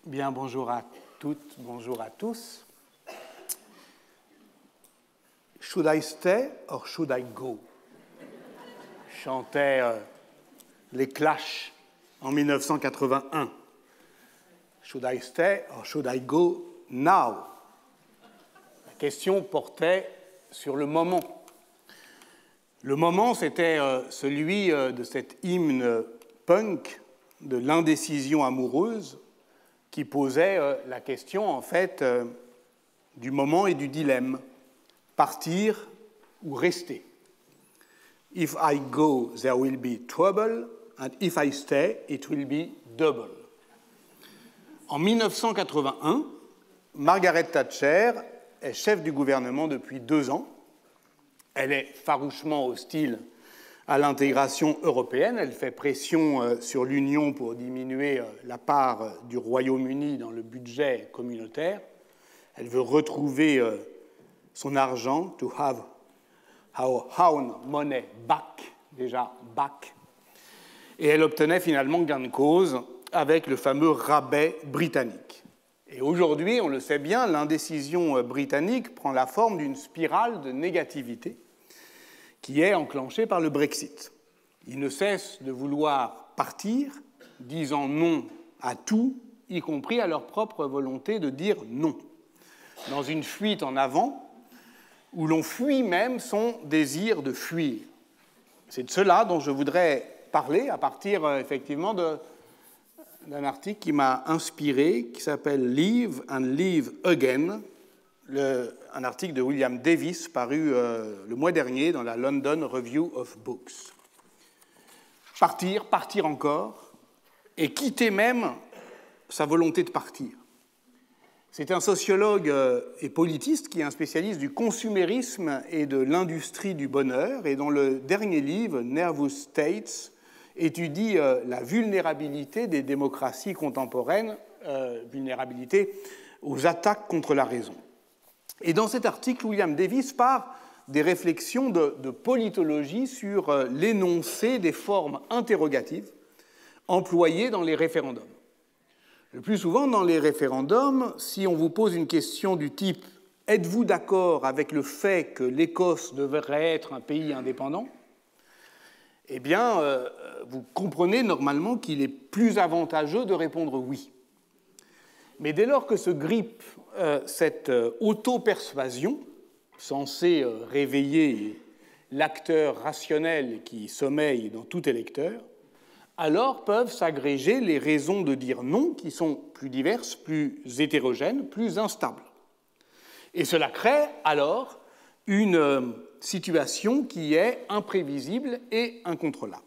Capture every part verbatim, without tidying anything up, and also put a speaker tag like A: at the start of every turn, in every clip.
A: Bien, bonjour à toutes, bonjour à tous. Should I stay or should I go? Chantaient euh, les Clash en mille neuf cent quatre-vingt-un. Should I stay or should I go now? La question portait sur le moment. Le moment, c'était euh, celui euh, de cet hymne punk de l'indécision amoureuse qui posait euh, la question, en fait, euh, du moment et du dilemme. Partir ou rester. If I go, there will be trouble, and if I stay, it will be double. En mille neuf cent quatre-vingt-un, Margaret Thatcher est chef du gouvernement depuis deux ans. Elle est farouchement hostile à l'intégration européenne. Elle fait pression sur l'Union pour diminuer la part du Royaume-Uni dans le budget communautaire. Elle veut retrouver son argent, to have our own money back, déjà back. Et elle obtenait finalement gain de cause avec le fameux rabais britannique. Et aujourd'hui, on le sait bien, l'indécision britannique prend la forme d'une spirale de négativité qui est enclenchée par le Brexit. Ils ne cessent de vouloir partir, disant non à tout, y compris à leur propre volonté de dire non, dans une fuite en avant où l'on fuit même son désir de fuir. C'est de cela dont je voudrais parler à partir effectivement de, d'un article qui m'a inspiré, qui s'appelle « Leave and Leave Again », le, un article de William Davis paru euh, le mois dernier dans la London Review of Books. Partir, partir encore, et quitter même sa volonté de partir. C'est un sociologue et politiste qui est un spécialiste du consumérisme et de l'industrie du bonheur, et dont le dernier livre, Nervous States, étudie la vulnérabilité des démocraties contemporaines, euh, vulnérabilité aux attaques contre la raison. Et dans cet article, William Davis part des réflexions de, de politologie sur l'énoncé des formes interrogatives employées dans les référendums. Le plus souvent, dans les référendums, si on vous pose une question du type « Êtes-vous d'accord avec le fait que l'Écosse devrait être un pays indépendant ?» eh bien, euh, vous comprenez normalement qu'il est plus avantageux de répondre « oui ». Mais dès lors que se grippe euh, cette euh, auto-persuasion, censée euh, réveiller l'acteur rationnel qui sommeille dans tout électeur, alors peuvent s'agréger les raisons de dire non, qui sont plus diverses, plus hétérogènes, plus instables. Et cela crée alors une situation qui est imprévisible et incontrôlable.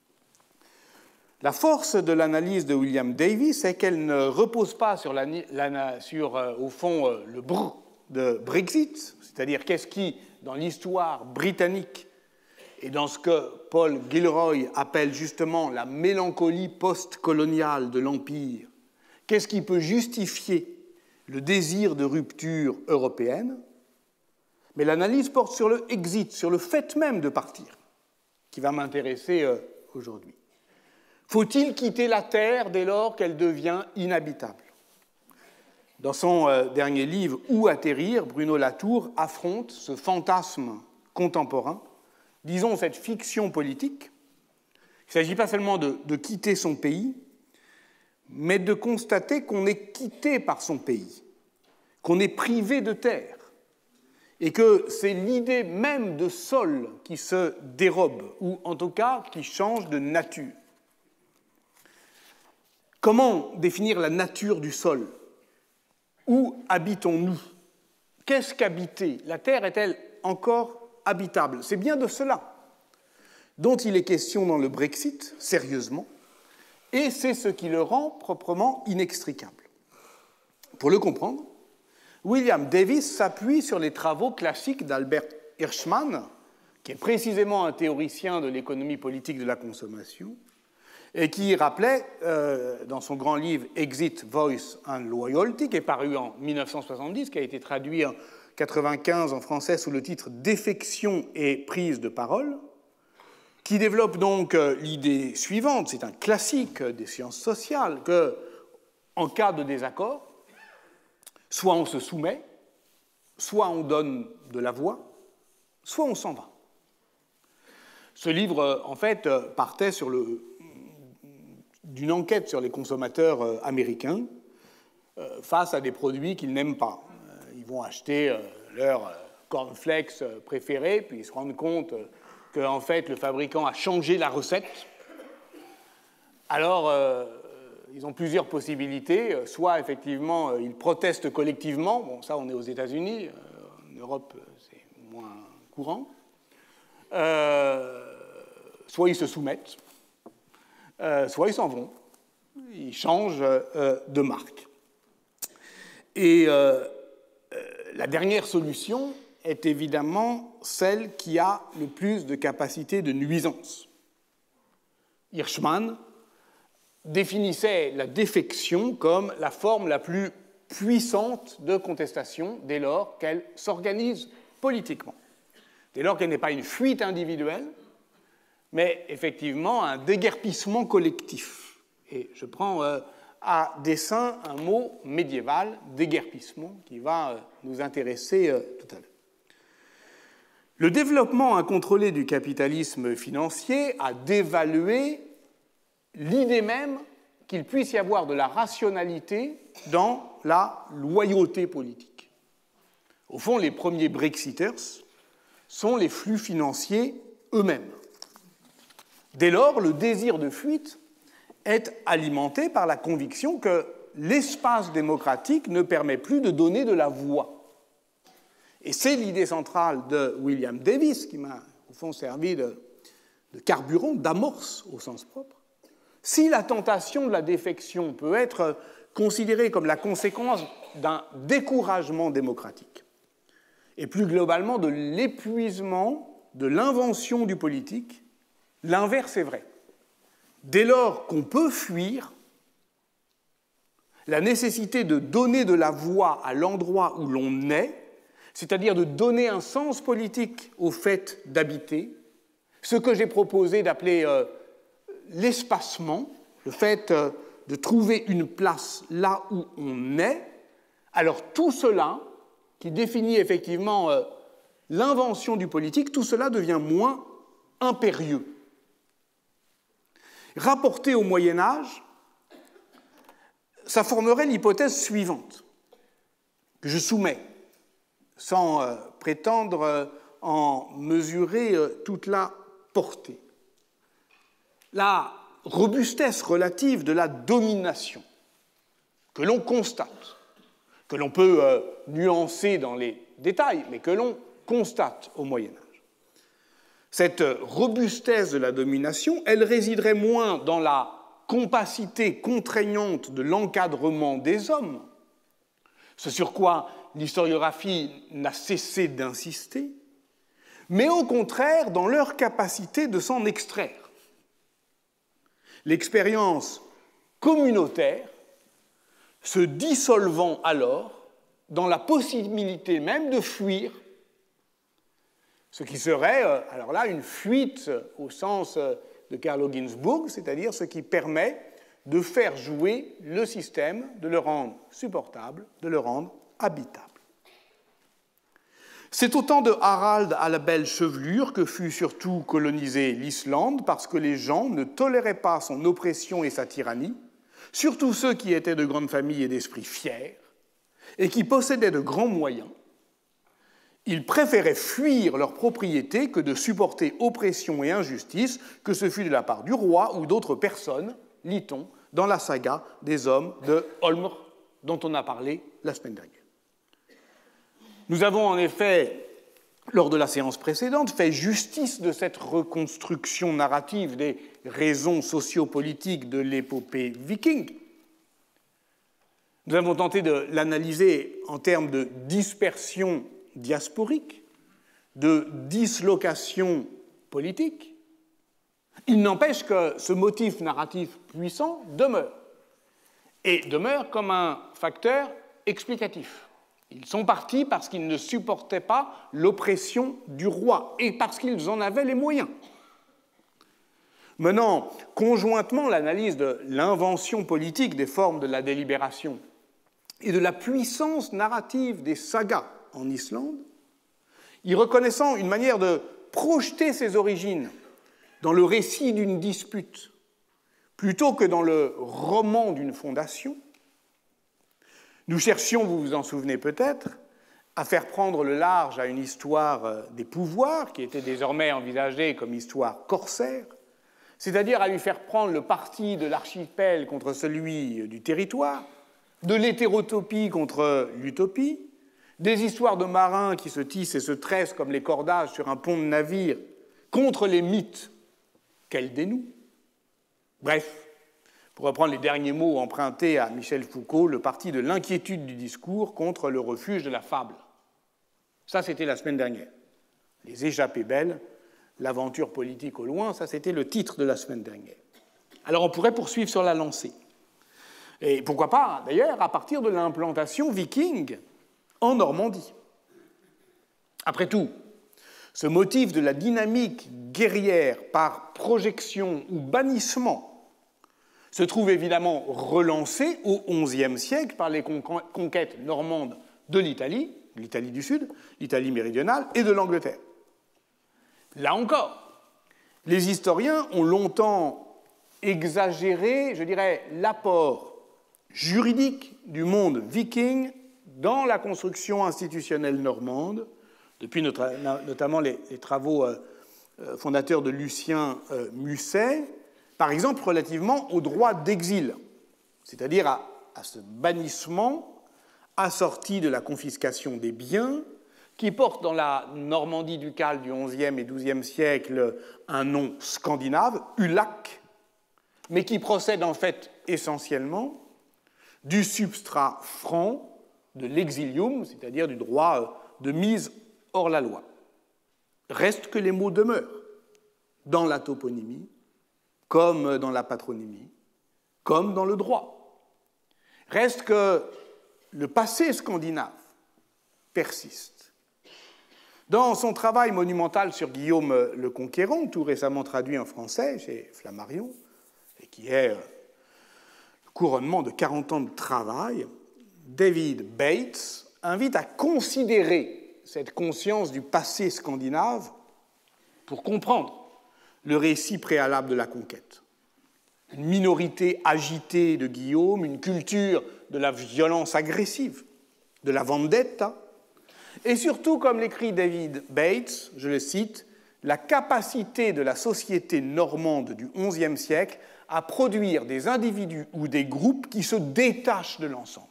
A: La force de l'analyse de William Davis est qu'elle ne repose pas sur, la, la, sur au fond, le brr de Brexit, c'est-à-dire qu'est-ce qui, dans l'histoire britannique, et dans ce que Paul Gilroy appelle justement la mélancolie post-coloniale de l'Empire, qu'est-ce qui peut justifier le désir de rupture européenne? Mais l'analyse porte sur le exit, sur le fait même de partir, qui va m'intéresser aujourd'hui. Faut-il quitter la Terre dès lors qu'elle devient inhabitable? Dans son dernier livre « Où atterrir ?», Bruno Latour affronte ce fantasme contemporain, disons cette fiction politique. Il ne s'agit pas seulement de, de quitter son pays, mais de constater qu'on est quitté par son pays, qu'on est privé de terre, et que c'est l'idée même de sol qui se dérobe, ou en tout cas qui change de nature. Comment définir la nature du sol? Où habitons-nous? Qu'est-ce qu'habiter? La terre est-elle encore habitable? C'est bien de cela dont il est question dans le Brexit, sérieusement, et c'est ce qui le rend proprement inextricable. Pour le comprendre, William Davis s'appuie sur les travaux classiques d'Albert Hirschman, qui est précisément un théoricien de l'économie politique de la consommation, et qui rappelait, euh, dans son grand livre « Exit, Voice and Loyalty », qui est paru en mille neuf cent soixante-dix, qui a été traduit en mille neuf cent quatre-vingt-quinze en français sous le titre « Défection et prise de parole », qui développe donc l'idée suivante, c'est un classique des sciences sociales, que en cas de désaccord, soit on se soumet, soit on donne de la voix, soit on s'en va. Ce livre, en fait, partait sur le, d'une enquête sur les consommateurs américains face à des produits qu'ils n'aiment pas. Ils vont acheter leur cornflakes préférés, puis ils se rendent compte qu'en fait, le fabricant a changé la recette. Alors, euh, ils ont plusieurs possibilités. Soit, effectivement, ils protestent collectivement. Bon, ça, on est aux États-Unis. En Europe, c'est moins courant. Euh, soit ils se soumettent, euh, soit ils s'en vont. Ils changent euh, de marque. Et euh, euh, la dernière solution est évidemment celle qui a le plus de capacité de nuisance. Hirschman définissait la défection comme la forme la plus puissante de contestation dès lors qu'elle s'organise politiquement. Dès lors qu'elle n'est pas une fuite individuelle, mais effectivement un déguerpissement collectif. Et je prends euh, à dessein un mot médiéval, déguerpissement, qui va euh, nous intéresser euh, tout à l'heure. Le développement incontrôlé du capitalisme financier a dévalué l'idée même qu'il puisse y avoir de la rationalité dans la loyauté politique. Au fond, les premiers Brexiters sont les flux financiers eux-mêmes. Dès lors, le désir de fuite est alimenté par la conviction que l'espace démocratique ne permet plus de donner de la voix. Et c'est l'idée centrale de William Davis qui m'a, au fond, servi de, de carburant, d'amorce au sens propre. Si la tentation de la défection peut être considérée comme la conséquence d'un découragement démocratique, et plus globalement de l'épuisement de l'invention du politique, l'inverse est vrai. Dès lors qu'on peut fuir, la nécessité de donner de la voix à l'endroit où l'on est, c'est-à-dire de donner un sens politique au fait d'habiter, ce que j'ai proposé d'appeler euh, l'espacement, le fait euh, de trouver une place là où on est, alors tout cela, qui définit effectivement euh, l'invention du politique, tout cela devient moins impérieux. Rapporté au Moyen-Âge, ça formerait l'hypothèse suivante, que je soumets, sans euh, prétendre euh, en mesurer euh, toute la portée. La robustesse relative de la domination que l'on constate, que l'on peut euh, nuancer dans les détails, mais que l'on constate au Moyen-Âge. Cette robustesse de la domination, elle résiderait moins dans la compacité contraignante de l'encadrement des hommes, ce sur quoi l'historiographie n'a cessé d'insister, mais au contraire dans leur capacité de s'en extraire. L'expérience communautaire se dissolvant alors dans la possibilité même de fuir, ce qui serait, alors là, une fuite au sens de Carlo Ginzburg, c'est-à-dire ce qui permet de faire jouer le système, de le rendre supportable, de le rendre habitable. C'est au temps de Harald à la belle chevelure que fut surtout colonisée l'Islande, parce que les gens ne toléraient pas son oppression et sa tyrannie, surtout ceux qui étaient de grandes familles et d'esprits fiers, et qui possédaient de grands moyens. Ils préféraient fuir leur propriété que de supporter oppression et injustice, que ce fût de la part du roi ou d'autres personnes, lit-on dans la saga des hommes de Holmr, dont on a parlé la semaine dernière. Nous avons en effet, lors de la séance précédente, fait justice de cette reconstruction narrative des raisons sociopolitiques de l'épopée viking. Nous avons tenté de l'analyser en termes de dispersion diasporique, de dislocation politique. Il n'empêche que ce motif narratif puissant demeure, et demeure comme un facteur explicatif. Ils sont partis parce qu'ils ne supportaient pas l'oppression du roi et parce qu'ils en avaient les moyens. menant conjointement l'analyse de l'invention politique des formes de la délibération et de la puissance narrative des sagas en Islande, y reconnaissant une manière de projeter ses origines dans le récit d'une dispute plutôt que dans le roman d'une fondation, nous cherchions, vous vous en souvenez peut-être, à faire prendre le large à une histoire des pouvoirs qui était désormais envisagée comme histoire corsaire, c'est-à-dire à lui faire prendre le parti de l'archipel contre celui du territoire, de l'hétérotopie contre l'utopie, des histoires de marins qui se tissent et se tressent comme les cordages sur un pont de navire contre les mythes qu'elles dénouent. Bref, pour reprendre les derniers mots empruntés à Michel Foucault, le parti de l'inquiétude du discours contre le refuge de la fable. Ça, c'était la semaine dernière. Les échappées belles, l'aventure politique au loin, ça, c'était le titre de la semaine dernière. Alors, on pourrait poursuivre sur la lancée. Et pourquoi pas, d'ailleurs, à partir de l'implantation viking en Normandie. Après tout, ce motif de la dynamique guerrière par projection ou bannissement se trouve évidemment relancé au onzième siècle par les conquêtes normandes de l'Italie, l'Italie du Sud, l'Italie méridionale et de l'Angleterre. Là encore, les historiens ont longtemps exagéré, je dirais, l'apport juridique du monde viking dans la construction institutionnelle normande, depuis notre, notamment les, les travaux euh, fondateurs de Lucien euh, Musset, par exemple relativement au droit d'exil, c'est-à-dire à, à ce bannissement assorti de la confiscation des biens, qui porte dans la Normandie ducale du onzième et douzième siècle un nom scandinave, Ulac, mais qui procède en fait essentiellement du substrat franc de l'exilium, c'est-à-dire du droit de mise hors la loi. Reste que les mots demeurent dans la toponymie, comme dans la patronymie, comme dans le droit. Reste que le passé scandinave persiste. Dans son travail monumental sur Guillaume le Conquérant, tout récemment traduit en français chez Flammarion, et qui est le couronnement de quarante ans de travail, David Bates invite à considérer cette conscience du passé scandinave pour comprendre le récit préalable de la conquête. Une minorité agitée de Guillaume, une culture de la violence agressive, de la vendetta, et surtout, comme l'écrit David Bates, je le cite, la capacité de la société normande du onzième siècle à produire des individus ou des groupes qui se détachent de l'ensemble.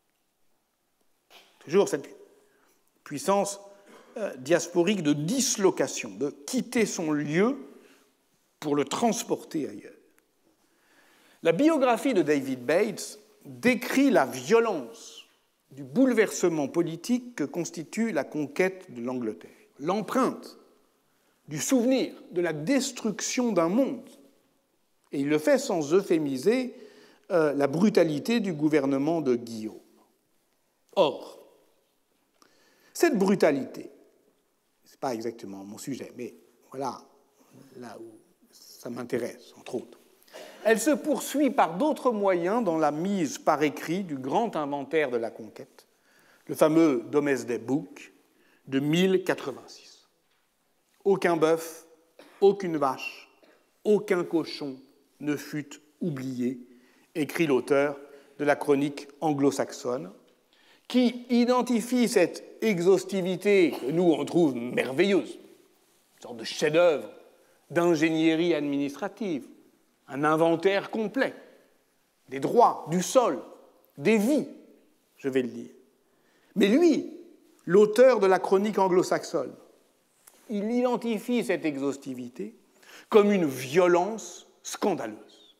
A: Toujours cette puissance euh, diasporique de dislocation, de quitter son lieu pour le transporter ailleurs. La biographie de David Bates décrit la violence du bouleversement politique que constitue la conquête de l'Angleterre, l'empreinte du souvenir de la destruction d'un monde. Et il le fait sans euphémiser euh, la brutalité du gouvernement de Guillaume. Or, cette brutalité, ce n'est pas exactement mon sujet, mais voilà là où ça m'intéresse, entre autres. Elle se poursuit par d'autres moyens dans la mise par écrit du grand inventaire de la conquête, le fameux Domesday Book de mille quatre-vingt-six. Aucun bœuf, aucune vache, aucun cochon ne fut oublié, écrit l'auteur de la chronique anglo-saxonne, qui identifie cette exhaustivité que nous, on trouve merveilleuse, une sorte de chef-d'œuvre d'ingénierie administrative, un inventaire complet des droits, du sol, des vies, je vais le dire. Mais lui, l'auteur de la chronique anglo-saxonne, il identifie cette exhaustivité comme une violence scandaleuse,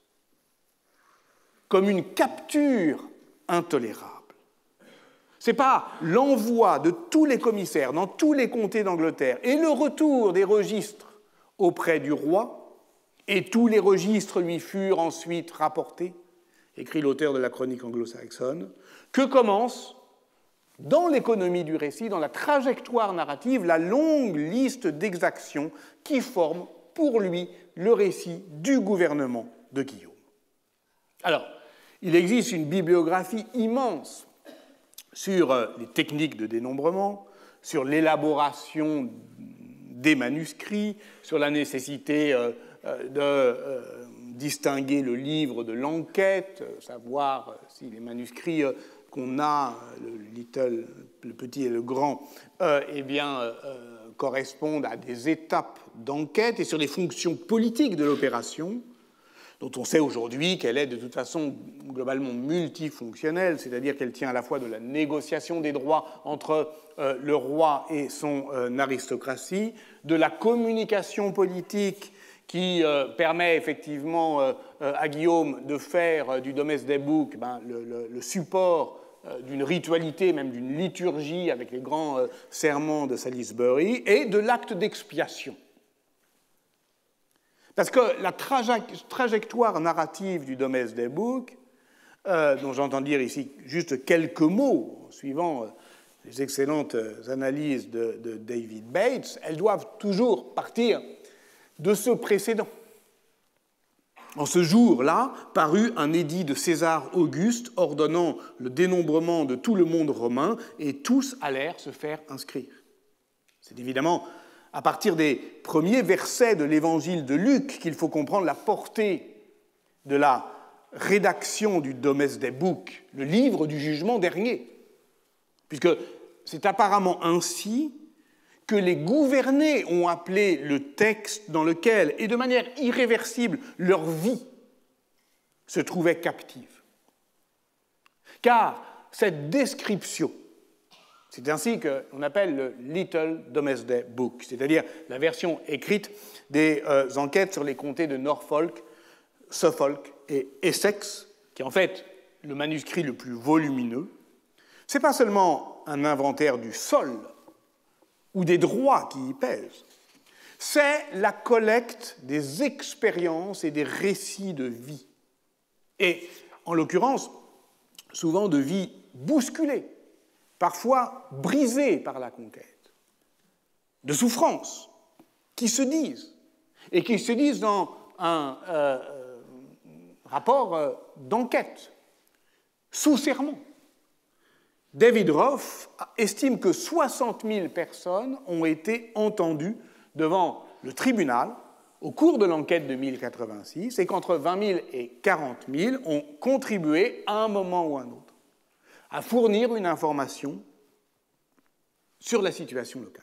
A: comme une capture intolérable. Ce n'est pas l'envoi de tous les commissaires dans tous les comtés d'Angleterre et le retour des registres auprès du roi, et tous les registres lui furent ensuite rapportés, écrit l'auteur de la chronique anglo-saxonne, que commence, dans l'économie du récit, dans la trajectoire narrative, la longue liste d'exactions qui forment pour lui le récit du gouvernement de Guillaume. Alors, il existe une bibliographie immense sur les techniques de dénombrement, sur l'élaboration des manuscrits, sur la nécessité de distinguer le livre de l'enquête, savoir si les manuscrits qu'on a, le, little, le petit et le grand, euh, eh bien, euh, correspondent à des étapes d'enquête, et sur les fonctions politiques de l'opération, dont on sait aujourd'hui qu'elle est de toute façon globalement multifonctionnelle, c'est-à-dire qu'elle tient à la fois de la négociation des droits entre euh, le roi et son euh, aristocratie, de la communication politique qui euh, permet effectivement euh, euh, à Guillaume de faire euh, du Domesday Book ben, le, le, le support euh, d'une ritualité, même d'une liturgie avec les grands euh, serments de Salisbury, et de l'acte d'expiation. Parce que la traje- trajectoire narrative du Domesday Book, euh, dont j'entends dire ici juste quelques mots, en suivant euh, les excellentes analyses de, de David Bates, elles doivent toujours partir de ce précédent. En ce jour-là, parut un édit de César Auguste ordonnant le dénombrement de tout le monde romain, et tous allèrent se faire inscrire. C'est évidemment à partir des premiers versets de l'évangile de Luc qu'il faut comprendre la portée de la rédaction du Domesday Book, le livre du jugement dernier, puisque c'est apparemment ainsi que les gouvernés ont appelé le texte dans lequel, et de manière irréversible, leur vie se trouvait captive. Car cette description, c'est ainsi qu'on appelle le Little Domesday Book, c'est-à-dire la version écrite des euh, enquêtes sur les comtés de Norfolk, Suffolk et Essex, qui est en fait le manuscrit le plus volumineux. Ce n'est pas seulement un inventaire du sol ou des droits qui y pèsent, c'est la collecte des expériences et des récits de vie. Et, en l'occurrence, souvent de vie bousculée, parfois brisée par la conquête, de souffrances qui se disent, et qui se disent dans un euh, rapport euh, d'enquête, sous serment. David Roth estime que soixante mille personnes ont été entendues devant le tribunal au cours de l'enquête de mille quatre-vingt-six, et qu'entre vingt mille et quarante mille ont contribué à un moment ou à un autre à fournir une information sur la situation locale.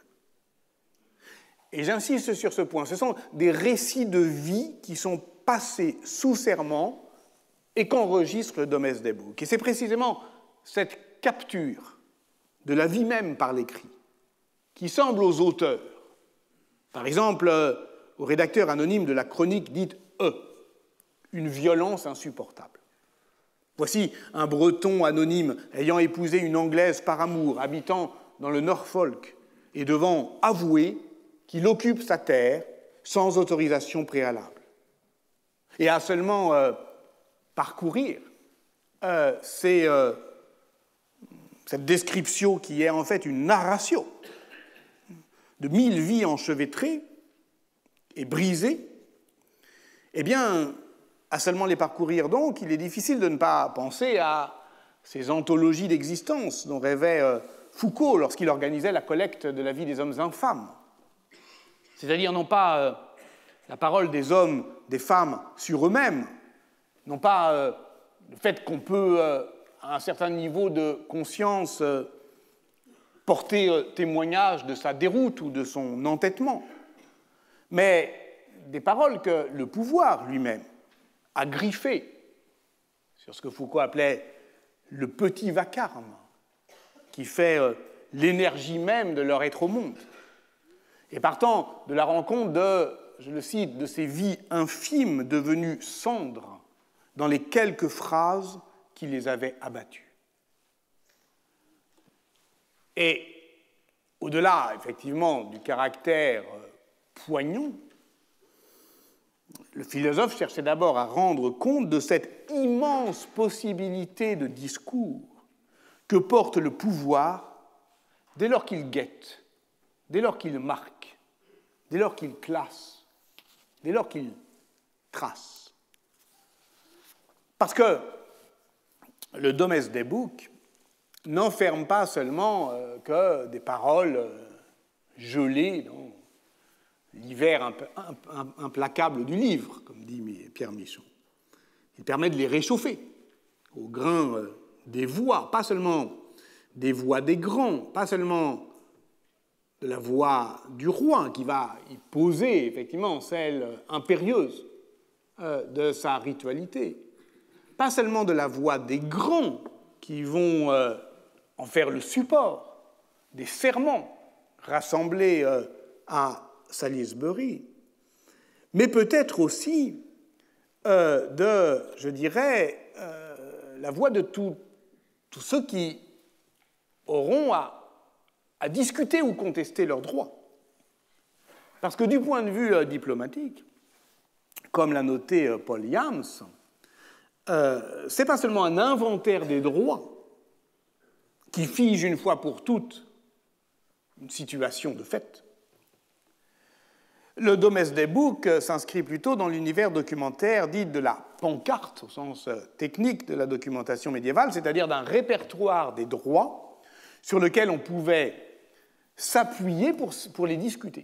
A: Et j'insiste sur ce point, ce sont des récits de vie qui sont passés sous serment et qu'enregistre le Domesday Book. Et c'est précisément cette capture de la vie même par l'écrit qui semble aux auteurs, par exemple au rédacteur anonyme de la chronique dite E, une violence insupportable. Voici un Breton anonyme ayant épousé une Anglaise par amour, habitant dans le Norfolk, et devant avouer qu'il occupe sa terre sans autorisation préalable. Et à seulement euh, parcourir euh, ces, euh, cette description qui est en fait une narration de mille vies enchevêtrées et brisées, eh bien, à seulement les parcourir donc, il est difficile de ne pas penser à ces anthologies d'existence dont rêvait euh, Foucault lorsqu'il organisait la collecte de la vie des hommes infâmes. C'est-à-dire non pas euh, la parole des hommes, des femmes sur eux-mêmes, non pas euh, le fait qu'on peut, euh, à un certain niveau de conscience, euh, porter euh, témoignage de sa déroute ou de son entêtement, mais des paroles que le pouvoir lui-même a griffées sur ce que Foucault appelait le petit vacarme, qui fait euh, l'énergie même de leur être au monde. Et partant de la rencontre de, je le cite, de ces vies infimes devenues cendres dans les quelques phrases qui les avaient abattues. Et au-delà, effectivement, du caractère poignant, le philosophe cherchait d'abord à rendre compte de cette immense possibilité de discours que porte le pouvoir dès lors qu'il guette, dès lors qu'il marque, dès lors qu'il classe, dès lors qu'il trace. Parce que le Domesday Book n'enferme pas seulement euh, que des paroles euh, gelées dans l'hiver imp imp implacable du livre, comme dit Pierre Michon. Il permet de les réchauffer au grain euh, des voix, pas seulement des voix des grands, pas seulement de la voix du roi qui va y poser effectivement celle impérieuse euh, de sa ritualité, pas seulement de la voix des grands qui vont euh, en faire le support des serments rassemblés euh, à Salisbury, mais peut-être aussi euh, de, je dirais, euh, la voix de tous ceux qui auront à, à discuter ou contester leurs droits. Parce que du point de vue euh, diplomatique, comme l'a noté euh, Paul Yams, euh, ce n'est pas seulement un inventaire des droits qui fige une fois pour toutes une situation de fait. Le Domesday Book s'inscrit plutôt dans l'univers documentaire dit de la pancarte, au sens technique de la documentation médiévale, c'est-à-dire d'un répertoire des droits sur lequel on pouvait s'appuyer pour, pour les discuter.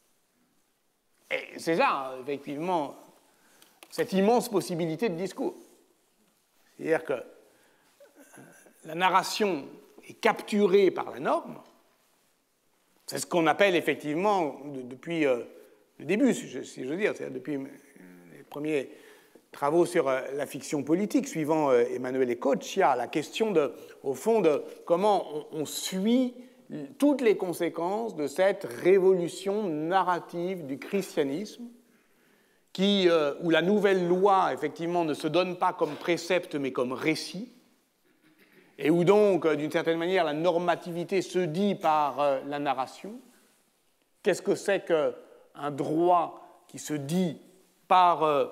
A: Et c'est ça, effectivement, cette immense possibilité de discours. C'est-à-dire que la narration est capturée par la norme. C'est ce qu'on appelle effectivement, depuis euh, le début, si je, si je veux dire, c'est-à-dire depuis les premiers travaux sur euh, la fiction politique, suivant euh, Emanuele Coccia, la question, de, au fond, de comment on, on suit toutes les conséquences de cette révolution narrative du christianisme, qui, euh, où la nouvelle loi, effectivement, ne se donne pas comme précepte, mais comme récit, et où donc, d'une certaine manière, la normativité se dit par euh, la narration. Qu'est-ce que c'est qu'un droit qui se dit par, euh,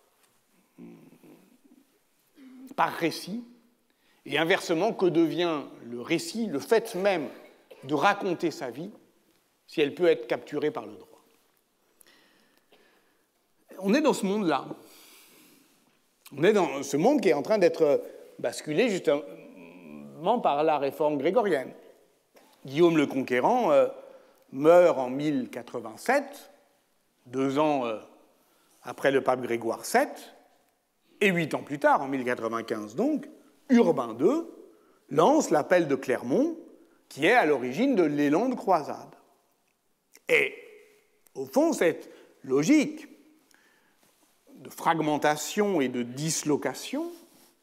A: par récit? Et inversement, que devient le récit, le fait même de raconter sa vie, si elle peut être capturée par le droit? On est dans ce monde-là. On est dans ce monde qui est en train d'être basculé justement par la réforme grégorienne. Guillaume le Conquérant euh, meurt en mille quatre-vingt-sept, deux ans euh, après le pape Grégoire sept, et huit ans plus tard, en mille quatre-vingt-quinze donc, Urbain deux lance l'appel de Clermont, qui est à l'origine de l'élan de croisade. Et, au fond, cette logique de fragmentation et de dislocation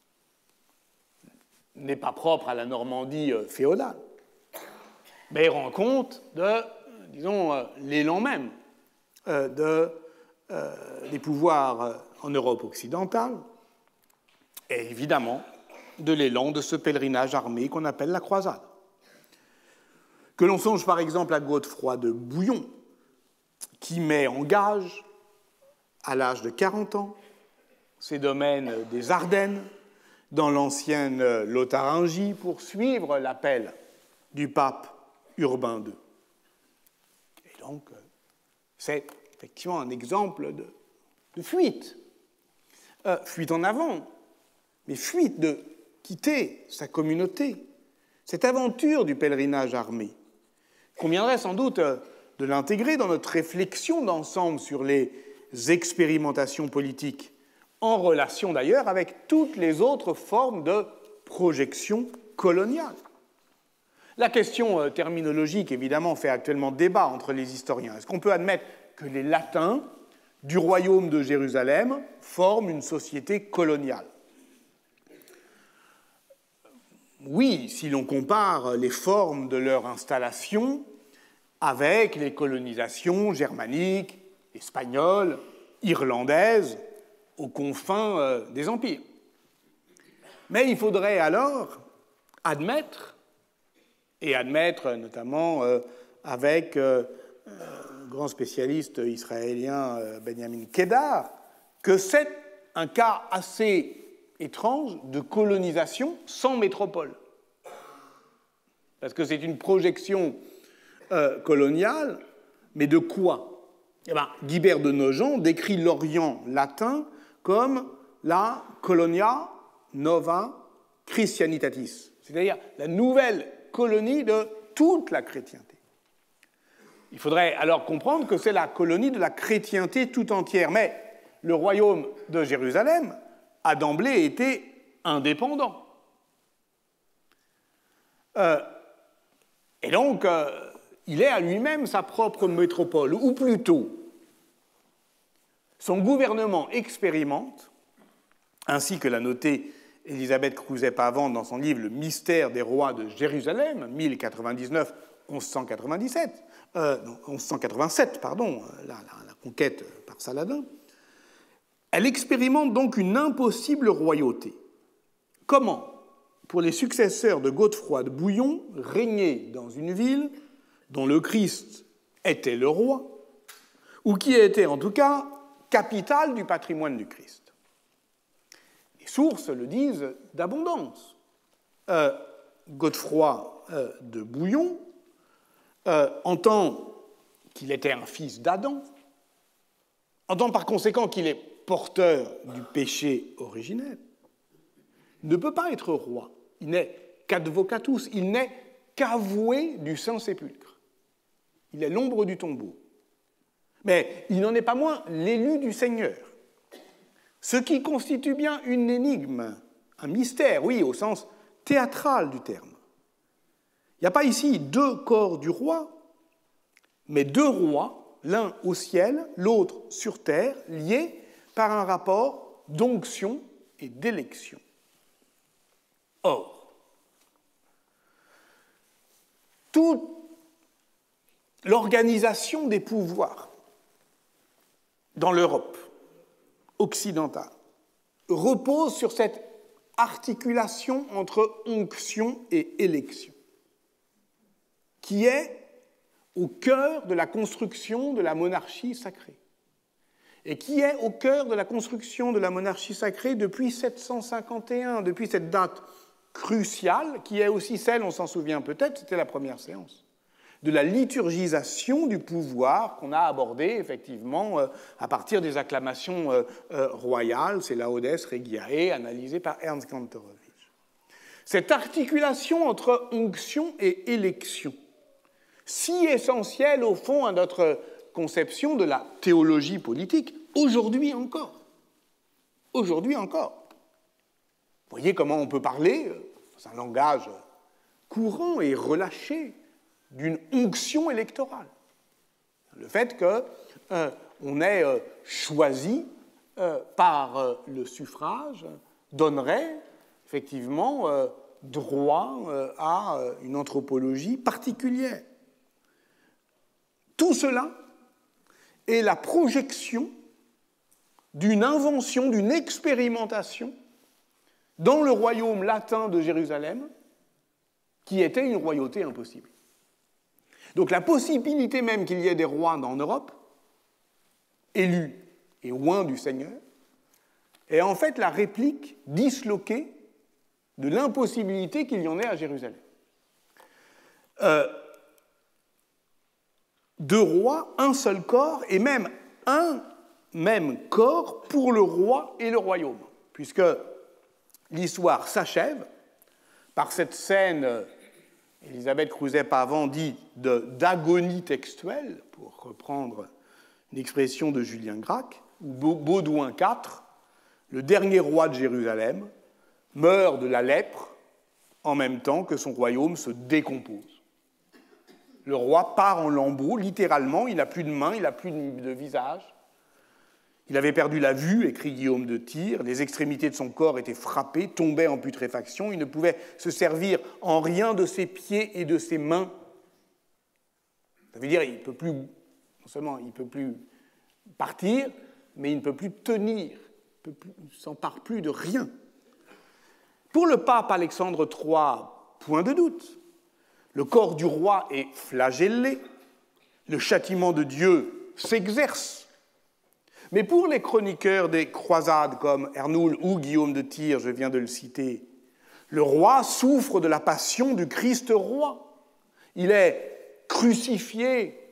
A: n'est pas propre à la Normandie féodale, mais rend compte de, disons, l'élan même de, euh, des pouvoirs en Europe occidentale, et évidemment de l'élan de ce pèlerinage armé qu'on appelle la croisade. Que l'on songe par exemple à Godefroy de Bouillon, qui met en gage, à l'âge de quarante ans, ses domaines des Ardennes, dans l'ancienne Lotharingie, pour suivre l'appel du pape Urbain deux. Et donc, c'est effectivement un exemple de, de fuite. Euh, fuite en avant, mais fuite de quitter sa communauté. Cette aventure du pèlerinage armé conviendrait sans doute de l'intégrer dans notre réflexion d'ensemble sur les expérimentations politiques, en relation d'ailleurs avec toutes les autres formes de projection coloniale. La question terminologique, évidemment, fait actuellement débat entre les historiens. Est-ce qu'on peut admettre que les Latins du royaume de Jérusalem forment une société coloniale? Oui, si l'on compare les formes de leur installation avec les colonisations germaniques, espagnoles, irlandaises, aux confins euh, des empires. Mais il faudrait alors admettre, et admettre notamment euh, avec euh, un grand spécialiste israélien euh, Benjamin Kedar, que c'est un cas assez étrange de colonisation sans métropole. Parce que c'est une projection euh, coloniale, mais de quoi? Eh bien, Guibert de Nogent décrit l'Orient latin comme la colonia nova Christianitatis, c'est-à-dire la nouvelle colonie de toute la chrétienté. Il faudrait alors comprendre que c'est la colonie de la chrétienté tout entière, mais le royaume de Jérusalem a d'emblée été indépendant. Euh, et donc, euh, il est à lui-même sa propre métropole, ou plutôt, son gouvernement expérimente, ainsi que l'a noté Élisabeth Crouzet-Pavant dans son livre « Le mystère des rois de Jérusalem », mille quatre-vingt-dix-neuf à mille cent quatre-vingt-dix-sept, euh, non, mille cent quatre-vingt-sept, pardon, la, la, la conquête par Saladin, elle expérimente donc une impossible royauté. Comment, pour les successeurs de Godefroy de Bouillon, régner dans une ville dont le Christ était le roi, ou qui était en tout cas capitale du patrimoine du Christ? Les sources le disent d'abondance. Euh, Godefroy euh, de Bouillon euh, entend qu'il était un fils d'Adam, entend par conséquent qu'il est porteur du péché originel, ne peut pas être roi. Il n'est qu'advocatus, il n'est qu'avoué du Saint-Sépulcre. Il est l'ombre du tombeau. Mais il n'en est pas moins l'élu du Seigneur. Ce qui constitue bien une énigme, un mystère, oui, au sens théâtral du terme. Il n'y a pas ici deux corps du roi, mais deux rois, l'un au ciel, l'autre sur terre, liés par un rapport d'onction et d'élection. Or, toute l'organisation des pouvoirs dans l'Europe occidentale repose sur cette articulation entre onction et élection, qui est au cœur de la construction de la monarchie sacrée, et qui est au cœur de la construction de la monarchie sacrée depuis sept cent cinquante et un, depuis cette date cruciale, qui est aussi celle, on s'en souvient peut-être, c'était la première séance, de la liturgisation du pouvoir qu'on a abordé effectivement euh, à partir des acclamations euh, euh, royales, c'est Laudes Regiae, analysé par Ernst Kantorowicz. Cette articulation entre onction et élection, si essentielle au fond à notre conception de la théologie politique, aujourd'hui encore. Aujourd'hui encore. Vous voyez comment on peut parler, dans un langage courant et relâché, d'une onction électorale. Le fait qu'on euh, ait euh, choisi euh, par euh, le suffrage donnerait effectivement euh, droit euh, à euh, une anthropologie particulière. Tout cela est la projection d'une invention, d'une expérimentation dans le royaume latin de Jérusalem, qui était une royauté impossible. Donc la possibilité même qu'il y ait des rois en Europe, élus et oints du Seigneur, est en fait la réplique disloquée de l'impossibilité qu'il y en ait à Jérusalem. Euh, deux rois, un seul corps, et même un même corps pour le roi et le royaume, puisque l'histoire s'achève par cette scène, Élisabeth Crouzet-Pavant dit de, d'agonie textuelle, pour reprendre une expression de Julien Gracq, où Baudouin quatre, le dernier roi de Jérusalem, meurt de la lèpre en même temps que son royaume se décompose. Le roi part en lambeaux, littéralement, il n'a plus de main, il n'a plus de visage. Il avait perdu la vue, écrit Guillaume de Tyr, les extrémités de son corps étaient frappées, tombaient en putréfaction, il ne pouvait se servir en rien de ses pieds et de ses mains. Ça veut dire qu'il ne peut plus, non seulement il ne peut plus partir, mais il ne peut plus tenir, il ne s'empare plus de rien. Pour le pape Alexandre trois, point de doute, le corps du roi est flagellé, le châtiment de Dieu s'exerce. Mais pour les chroniqueurs des croisades comme Ernoul ou Guillaume de Tyr, je viens de le citer, le roi souffre de la passion du Christ roi. Il est crucifié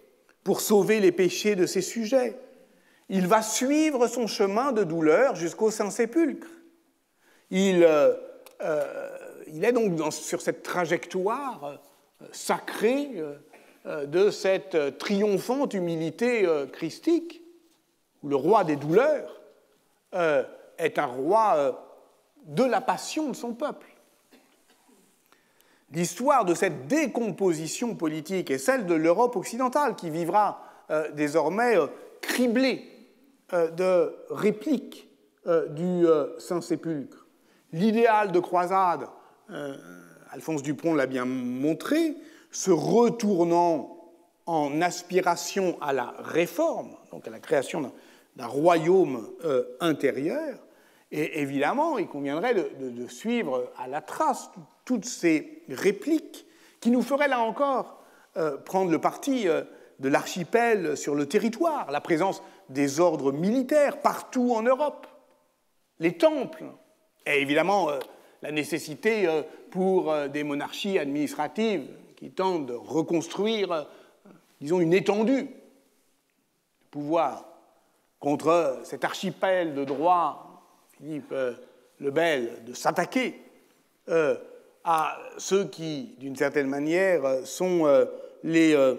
A: pour sauver les péchés de ses sujets. Il va suivre son chemin de douleur jusqu'au Saint-Sépulcre. Il, euh, euh, il est donc dans, sur cette trajectoire euh, sacrée euh, de cette triomphante humilité euh, christique, où le roi des douleurs euh, est un roi euh, de la passion de son peuple. L'histoire de cette décomposition politique est celle de l'Europe occidentale, qui vivra euh, désormais euh, criblée euh, de répliques euh, du euh, Saint-Sépulcre. L'idéal de croisade, euh, Alphonse Dupont l'a bien montré, se retournant en aspiration à la réforme, donc à la création d'un, d'un royaume euh, intérieur. Et évidemment, il conviendrait de, de, de suivre à la trace toutes ces répliques qui nous feraient là encore euh, prendre le parti euh, de l'archipel sur le territoire, la présence des ordres militaires partout en Europe, les temples, et évidemment euh, la nécessité euh, pour euh, des monarchies administratives qui tentent de reconstruire, euh, disons, une étendue de pouvoir contre euh, cet archipel de droit, Philippe euh, le Bel, de s'attaquer euh, à ceux qui, d'une certaine manière, sont euh, les euh,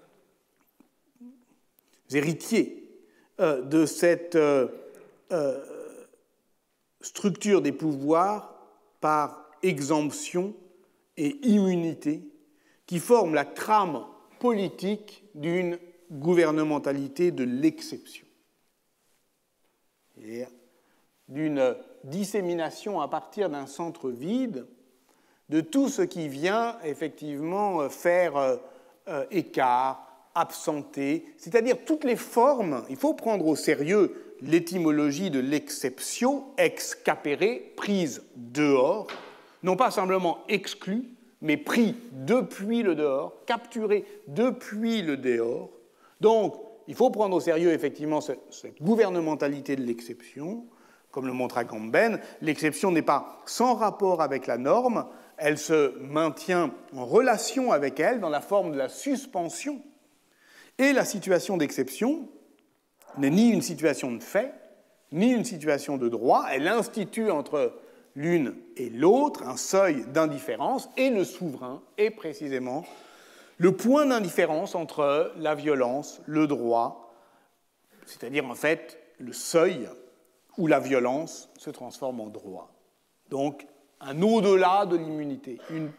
A: héritiers euh, de cette euh, euh, structure des pouvoirs par exemption et immunité qui forme la trame politique d'une gouvernementalité de l'exception. C'est-à-dire d'une dissémination à partir d'un centre vide de tout ce qui vient effectivement faire euh, euh, écart, absenté, c'est-à-dire toutes les formes. Il faut prendre au sérieux l'étymologie de l'exception, ex capere, prise dehors, non pas simplement exclu, mais pris depuis le dehors, capturé depuis le dehors. Donc, il faut prendre au sérieux effectivement cette, cette gouvernementalité de l'exception. Comme le montre Agamben, l'exception n'est pas sans rapport avec la norme, elle se maintient en relation avec elle dans la forme de la suspension. Et la situation d'exception n'est ni une situation de fait, ni une situation de droit. Elle institue entre l'une et l'autre un seuil d'indifférence, et le souverain est précisément le point d'indifférence entre la violence, le droit, c'est-à-dire en fait le seuil où la violence se transforme en droit. Donc, un au-delà de l'immunité, une,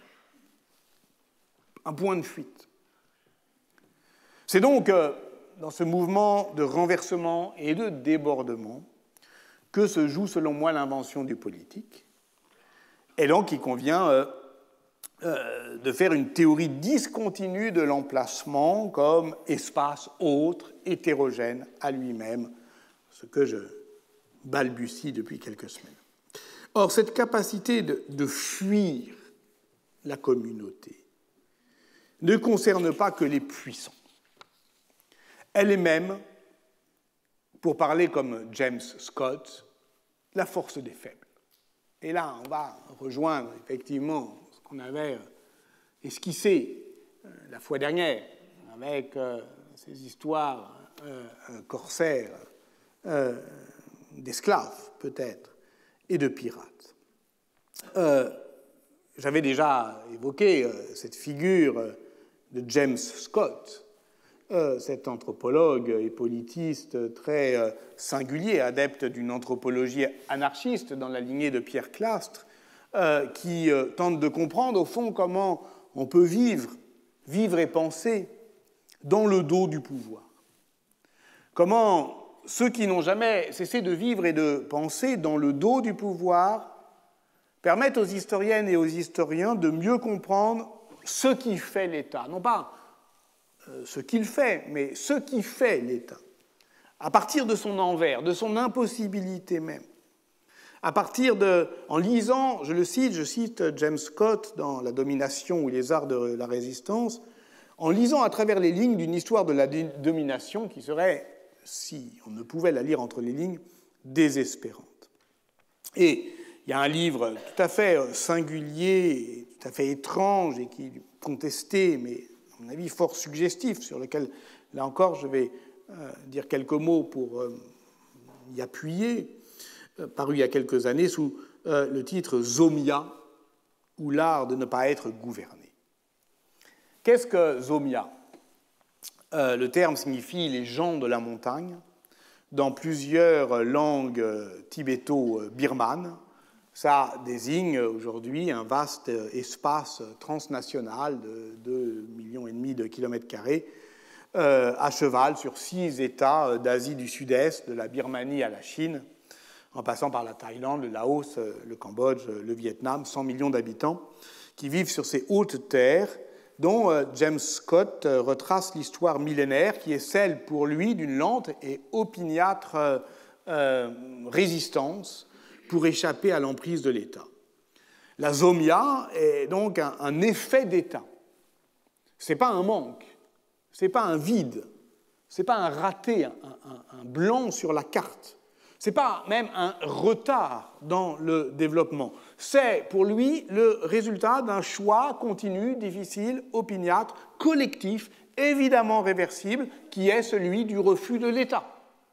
A: un point de fuite. C'est donc euh, dans ce mouvement de renversement et de débordement que se joue, selon moi, l'invention du politique. Et donc, il convient euh, euh, de faire une théorie discontinue de l'emplacement comme espace autre, hétérogène à lui-même, ce que je balbutie depuis quelques semaines. Or, cette capacité de, de fuir la communauté ne concerne pas que les puissants. Elle est même, pour parler comme James Scott, la force des faibles. Et là, on va rejoindre effectivement ce qu'on avait esquissé la fois dernière avec euh, ces histoires euh, corsaires euh, d'esclaves, peut-être, et de pirates. Euh, j'avais déjà évoqué euh, cette figure euh, de James Scott, euh, cet anthropologue et politiste très euh, singulier, adepte d'une anthropologie anarchiste dans la lignée de Pierre Clastres, euh, qui euh, tente de comprendre, au fond, comment on peut vivre, vivre et penser dans le dos du pouvoir. Comment ceux qui n'ont jamais cessé de vivre et de penser dans le dos du pouvoir permettent aux historiennes et aux historiens de mieux comprendre ce qui fait l'État. Non pas euh, ce qu'il fait, mais ce qui fait l'État. À partir de son envers, de son impossibilité même. À partir de... En lisant, je le cite, je cite James Scott dans La domination ou les arts de la résistance, en lisant à travers les lignes d'une histoire de la domination qui serait, si on ne pouvait la lire entre les lignes, désespérante. Et il y a un livre tout à fait singulier, tout à fait étrange et qui est contesté, mais à mon avis, fort suggestif, sur lequel, là encore, je vais euh, dire quelques mots pour euh, y appuyer, euh, paru il y a quelques années sous euh, le titre « Zomia » ou « l'art de ne pas être gouverné ». Qu'est-ce que Zomia ? euh, Le terme signifie « les gens de la montagne ». Dans plusieurs langues tibéto-birmanes, ça désigne aujourd'hui un vaste espace transnational de deux millions et demi de kilomètres carrés, euh, à cheval sur six États d'Asie du Sud-Est, de la Birmanie à la Chine, en passant par la Thaïlande, le Laos, le Cambodge, le Vietnam, cent millions d'habitants, qui vivent sur ces hautes terres, dont James Scott retrace l'histoire millénaire, qui est celle pour lui d'une lente et opiniâtre euh, résistance pour échapper à l'emprise de l'État. La Zomia est donc un, un effet d'État. Ce n'est pas un manque, ce n'est pas un vide, ce n'est pas un raté, un, un, un blanc sur la carte. Ce n'est pas même un retard dans le développement. C'est pour lui le résultat d'un choix continu, difficile, opiniâtre, collectif, évidemment réversible, qui est celui du refus de l'État.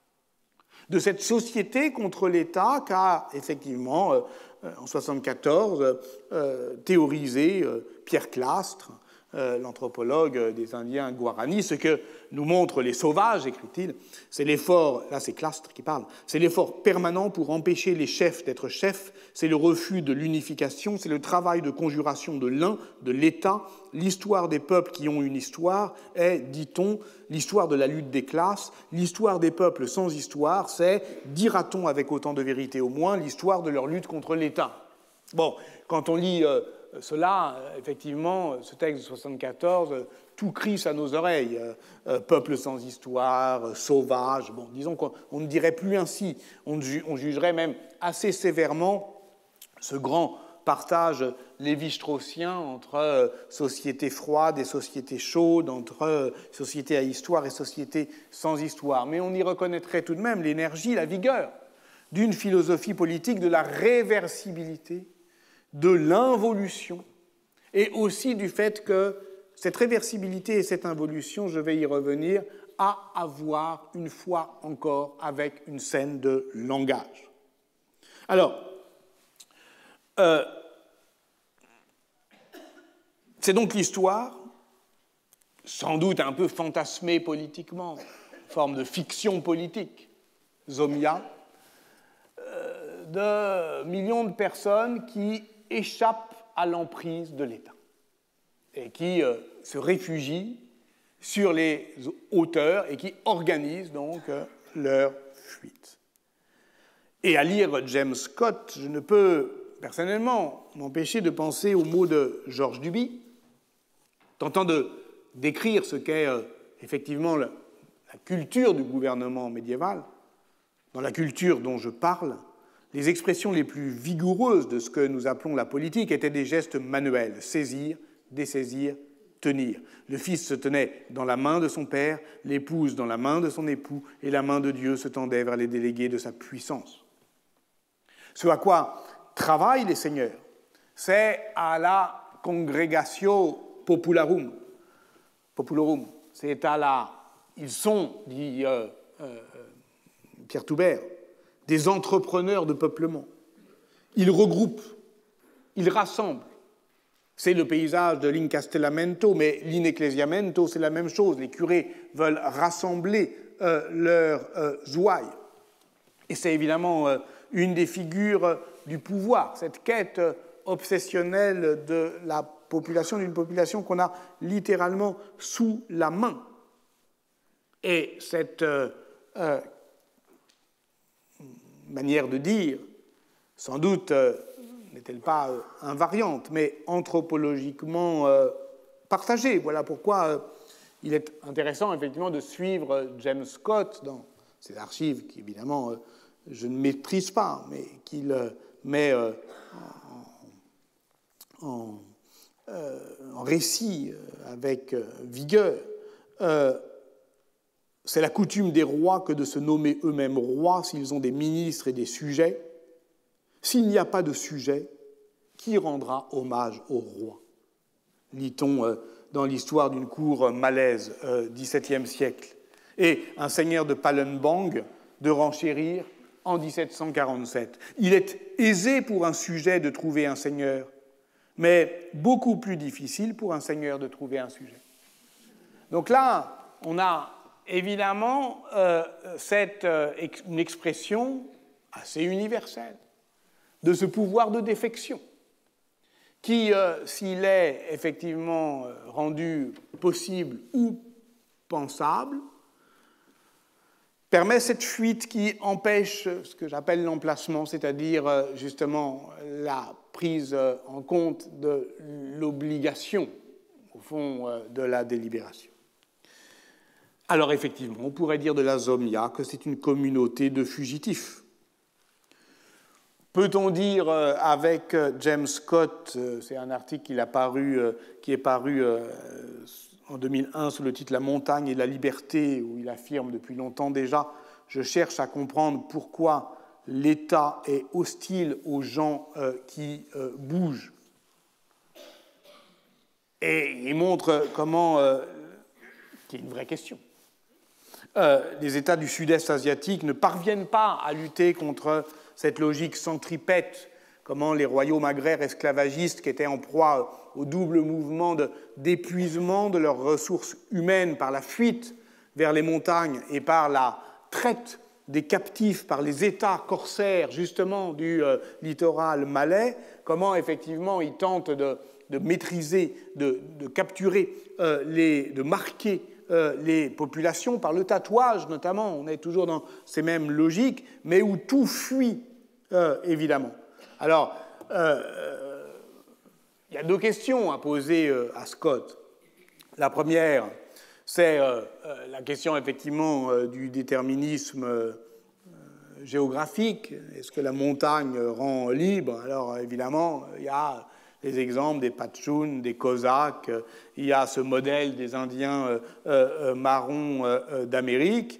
A: De cette société contre l'État qu'a effectivement, euh, en mille neuf cent soixante-quatorze, euh, théorisé euh, Pierre Clastres, euh, l'anthropologue des Indiens Guarani. Ce que nous montrent les sauvages, écrit-il, c'est l'effort, là c'est Clastres qui parle, c'est l'effort permanent pour empêcher les chefs d'être chefs, c'est le refus de l'unification, c'est le travail de conjuration de l'un, de l'État. L'histoire des peuples qui ont une histoire est, dit-on, l'histoire de la lutte des classes. L'histoire des peuples sans histoire, c'est, dira-t-on avec autant de vérité au moins, l'histoire de leur lutte contre l'État. Bon, quand on lit euh, cela, effectivement, ce texte de soixante-quatorze, tout crie à nos oreilles. Euh, peuple sans histoire, euh, sauvage. Bon, disons qu'on ne dirait plus ainsi. On, ju on jugerait même assez sévèrement ce grand partage lévi-straussien entre euh, société froide et société chaude, entre euh, société à histoire et société sans histoire. Mais on y reconnaîtrait tout de même l'énergie, la vigueur d'une philosophie politique de la réversibilité, de l'involution, et aussi du fait que cette réversibilité et cette involution, je vais y revenir, a à voir une fois encore avec une scène de langage. Alors, euh, c'est donc l'histoire, sans doute un peu fantasmée politiquement, forme de fiction politique, Zomia, euh, de millions de personnes qui échappent à l'emprise de l'État et qui euh, se réfugient sur les hauteurs et qui organisent donc euh, leur fuite. Et à lire James Scott, je ne peux personnellement m'empêcher de penser aux mots de Georges Duby, tentant de décrire ce qu'est euh, effectivement la, la culture du gouvernement médiéval. Dans la culture dont je parle, les expressions les plus vigoureuses de ce que nous appelons la politique étaient des gestes manuels, saisir, dessaisir, tenir. Le fils se tenait dans la main de son père, l'épouse dans la main de son époux, et la main de Dieu se tendait vers les délégués de sa puissance. Ce à quoi travaillent les seigneurs, c'est à la congregatio popularum. Populorum, c'est à la... Ils sont, dit euh, euh, Pierre Toubert, des entrepreneurs de peuplement. Ils regroupent, ils rassemblent. C'est le paysage de l'incastellamento, mais l'inecclesiamento, c'est la même chose. Les curés veulent rassembler euh, leurs euh, ouailles. Et c'est évidemment euh, une des figures euh, du pouvoir, cette quête euh, obsessionnelle de la population, d'une population qu'on a littéralement sous la main. Et cette euh, euh, manière de dire, sans doute, euh, n'est-elle pas euh, invariante, mais anthropologiquement euh, partagée. Voilà pourquoi euh, il est intéressant, effectivement, de suivre euh, James Scott dans ses archives, qui, évidemment, euh, je ne maîtrise pas, mais qu'il euh, met euh, en, en, euh, en récit euh, avec euh, vigueur. Euh, c'est la coutume des rois que de se nommer eux-mêmes rois s'ils ont des ministres et des sujets. S'il n'y a pas de sujet, qui rendra hommage au roi? Lit-on euh, dans l'histoire d'une cour malaise euh, dix-septième siècle, et un seigneur de Palembang de renchérir en dix-sept cent quarante-sept. Il est aisé pour un sujet de trouver un seigneur, mais beaucoup plus difficile pour un seigneur de trouver un sujet. Donc là, on a évidemment euh, cette, euh, une expression assez universelle de ce pouvoir de défection qui, euh, s'il est effectivement euh, rendu possible ou pensable, permet cette fuite qui empêche ce que j'appelle l'emplacement, c'est-à-dire euh, justement la prise euh, en compte de l'obligation, au fond, euh, de la délibération. Alors effectivement, on pourrait dire de la Zomia que c'est une communauté de fugitifs. Peut-on dire euh, avec euh, James Scott, euh, c'est un article qui, a paru, euh, qui est paru euh, en deux mille un sous le titre « La montagne et la liberté », où il affirme depuis longtemps déjà « Je cherche à comprendre pourquoi l'État est hostile aux gens euh, qui euh, bougent ». Et il montre comment, euh, qui est une vraie question, euh, les États du Sud-Est asiatique ne parviennent pas à lutter contre cette logique centripète, comment les royaumes agraires esclavagistes qui étaient en proie au double mouvement de, d'épuisement de leurs ressources humaines par la fuite vers les montagnes et par la traite des captifs par les États corsaires, justement, du euh, littoral malais, comment, effectivement, ils tentent de, de maîtriser, de, de capturer, euh, les, de marquer euh, les populations par le tatouage, notamment. On est toujours dans ces mêmes logiques, mais où tout fuit, euh, évidemment. Alors, euh, il y a deux questions à poser euh, à Scott. La première, c'est euh, la question effectivement euh, du déterminisme euh, géographique. Est-ce que la montagne rend libre? Alors évidemment, il y a les exemples des Pachtounes, des Cosaques, euh, il y a ce modèle des Indiens euh, euh, marrons euh, d'Amérique.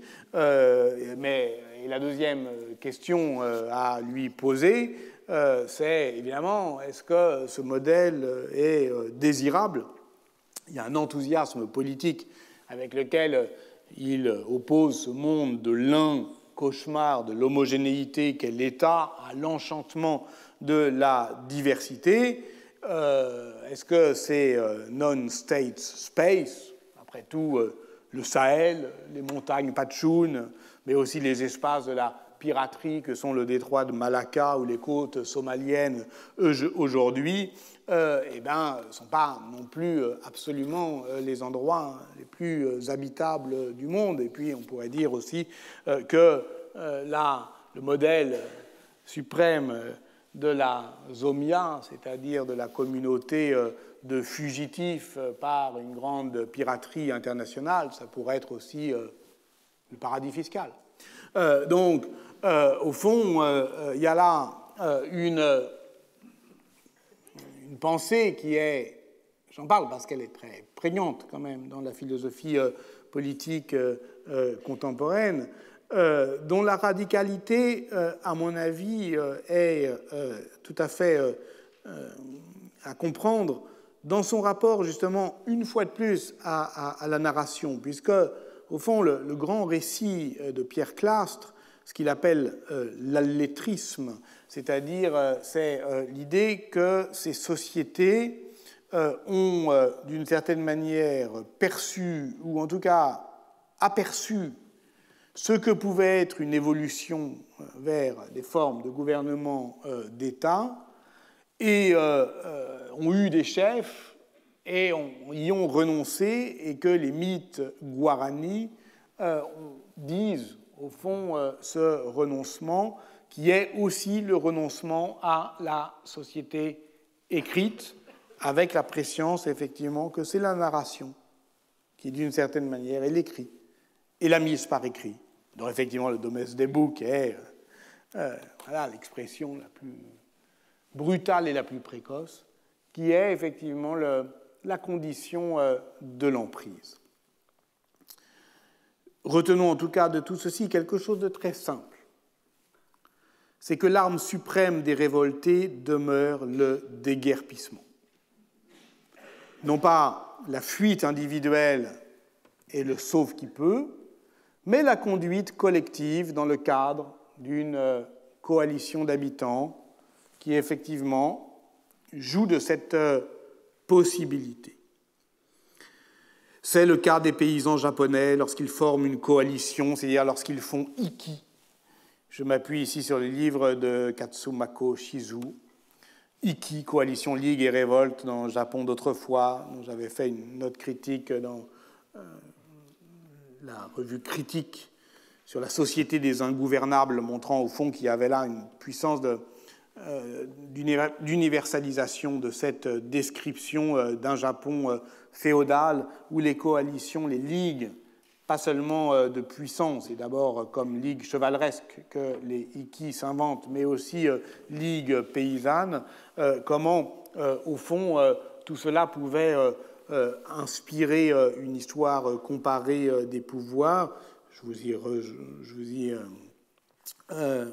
A: Euh, mais et la deuxième question euh, à lui poser, euh, c'est évidemment, est-ce que ce modèle est euh, désirable? Il y a un enthousiasme politique avec lequel il oppose ce monde de l'un cauchemar de l'homogénéité qu'est l'État à l'enchantement de la diversité. Euh, est-ce que c'est euh, non-state space? Après tout, euh, le Sahel, les montagnes Patchoun, mais aussi les espaces de la piraterie que sont le détroit de Malacca ou les côtes somaliennes aujourd'hui, euh, eh ben, ne sont pas non plus absolument les endroits les plus habitables du monde. Et puis, on pourrait dire aussi euh, que euh, là, le modèle suprême de la Zomia, c'est-à-dire de la communauté de fugitifs par une grande piraterie internationale, ça pourrait être aussi euh, le paradis fiscal. Euh, donc, euh, au fond, euh, il y a là euh, une, une pensée qui est, j'en parle parce qu'elle est très prégnante quand même dans la philosophie euh, politique euh, euh, contemporaine, euh, dont la radicalité, euh, à mon avis, euh, est euh, tout à fait euh, euh, à comprendre dans son rapport, justement, une fois de plus, à, à, à la narration, puisque, au fond, le, le grand récit de Pierre Clastres, ce qu'il appelle euh, l'allétrisme, c'est-à-dire euh, c'est euh, l'idée que ces sociétés euh, ont, euh, d'une certaine manière, perçu, ou en tout cas aperçu, ce que pouvait être une évolution vers des formes de gouvernement euh, d'État, et euh, euh, ont eu des chefs et on, y ont renoncé, et que les mythes guaranis euh, disent, au fond, euh, ce renoncement, qui est aussi le renoncement à la société écrite, avec la préscience, effectivement, que c'est la narration qui, d'une certaine manière, est l'écrit, et la mise par écrit. Donc, effectivement, le domesday book est euh, voilà, l'expression la plus brutale et la plus précoce, qui est effectivement le, la condition euh, de l'emprise. Retenons en tout cas de tout ceci quelque chose de très simple. C'est que l'arme suprême des révoltés demeure le déguerpissement. non pas la fuite individuelle et le sauve qui peut, mais la conduite collective dans le cadre d'une coalition d'habitants qui effectivement joue de cette possibilité. C'est le cas des paysans japonais lorsqu'ils forment une coalition, c'est-à-dire lorsqu'ils font iki. Je m'appuie ici sur le livre de Katsumako Shizu, Iki, Coalition, Ligue et Révolte dans le Japon d'autrefois, dont j'avais fait une note critique dans euh, la revue Critique sur la société des ingouvernables, montrant au fond qu'il y avait là une puissance de, euh, d'universalisation de cette description euh, d'un Japon euh, féodal où les coalitions, les ligues, pas seulement euh, de puissance, et d'abord euh, comme ligue chevaleresque que les Iki s'inventent, mais aussi euh, ligue paysanne, euh, comment, euh, au fond, euh, tout cela pouvait euh, euh, inspirer euh, une histoire euh, comparée euh, des pouvoirs. Je vous y... Re, je, je vous y euh, euh,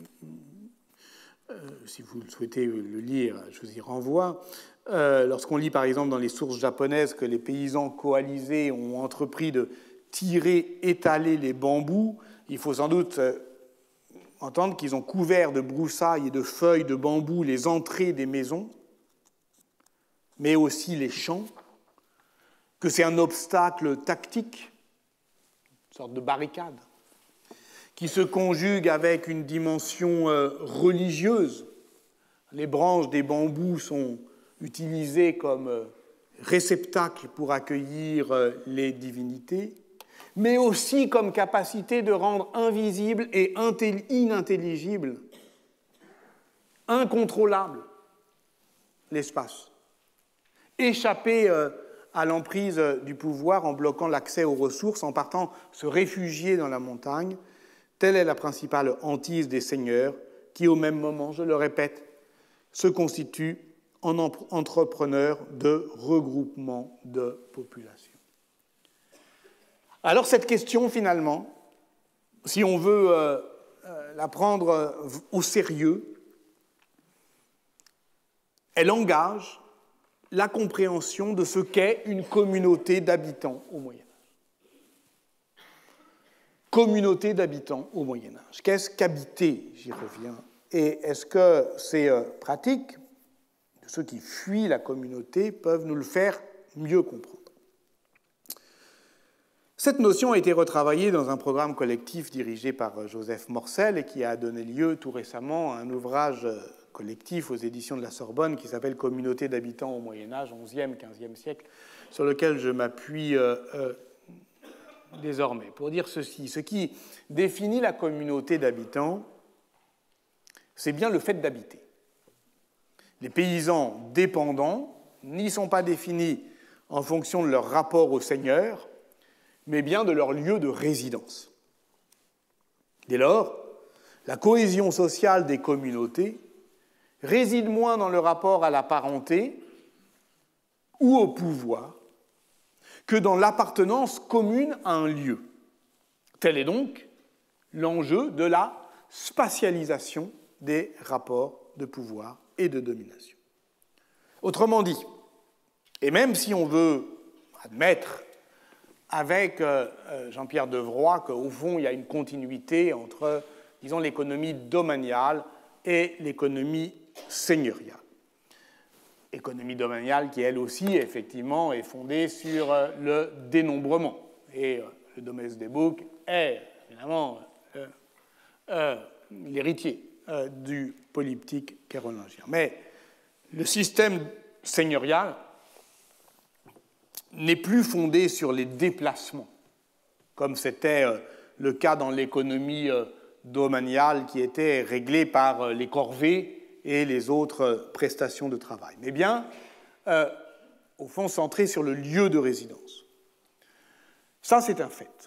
A: euh, si vous souhaitez le lire, je vous y renvoie. Euh, lorsqu'on lit, par exemple, dans les sources japonaises que les paysans coalisés ont entrepris de tirer, étaler les bambous, il faut sans doute entendre qu'ils ont couvert de broussailles et de feuilles de bambou les entrées des maisons, mais aussi les champs, que c'est un obstacle tactique, une sorte de barricade, qui se conjugue avec une dimension religieuse. Les branches des bambous sont utilisées comme réceptacles pour accueillir les divinités, mais aussi comme capacité de rendre invisible et inintelligible, incontrôlable, l'espace. Échapper à l'emprise du pouvoir en bloquant l'accès aux ressources, en partant se réfugier dans la montagne, telle est la principale hantise des seigneurs qui, au même moment, je le répète, se constituent en entrepreneurs de regroupement de population. Alors cette question, finalement, si on veut euh, euh, la prendre au sérieux, elle engage la compréhension de ce qu'est une communauté d'habitants au Moyen Âge. Communauté d'habitants au Moyen Âge. Qu'est-ce qu'habiter? J'y reviens. Et est-ce que ces euh, pratiques, de ceux qui fuient la communauté, peuvent nous le faire mieux comprendre? Cette notion a été retravaillée dans un programme collectif dirigé par Joseph Morcel et qui a donné lieu tout récemment à un ouvrage collectif aux éditions de la Sorbonne qui s'appelle « Communauté d'habitants au Moyen-Âge, onzième, quinzième siècle », sur lequel je m'appuie euh, euh, désormais. Pour dire ceci, ce qui définit la communauté d'habitants, c'est bien le fait d'habiter. Les paysans dépendants n'y sont pas définis en fonction de leur rapport au Seigneur, mais bien de leur lieu de résidence. Dès lors, la cohésion sociale des communautés réside moins dans le rapport à la parenté ou au pouvoir que dans l'appartenance commune à un lieu. Tel est donc l'enjeu de la spatialisation des rapports de pouvoir et de domination. Autrement dit, et même si on veut admettre avec Jean-Pierre Devroy qu'au fond, il y a une continuité entre, disons, l'économie domaniale et l'économie seigneuriale. Économie domaniale qui, elle aussi, effectivement, est fondée sur le dénombrement. Et le Domesday des Book est, évidemment, euh, euh, l'héritier euh, du polyptyque kérolingien. Mais le système seigneurial n'est plus fondé sur les déplacements, comme c'était le cas dans l'économie domaniale qui était réglée par les corvées et les autres prestations de travail, mais bien, euh, au fond, centré sur le lieu de résidence. Ça, c'est un fait.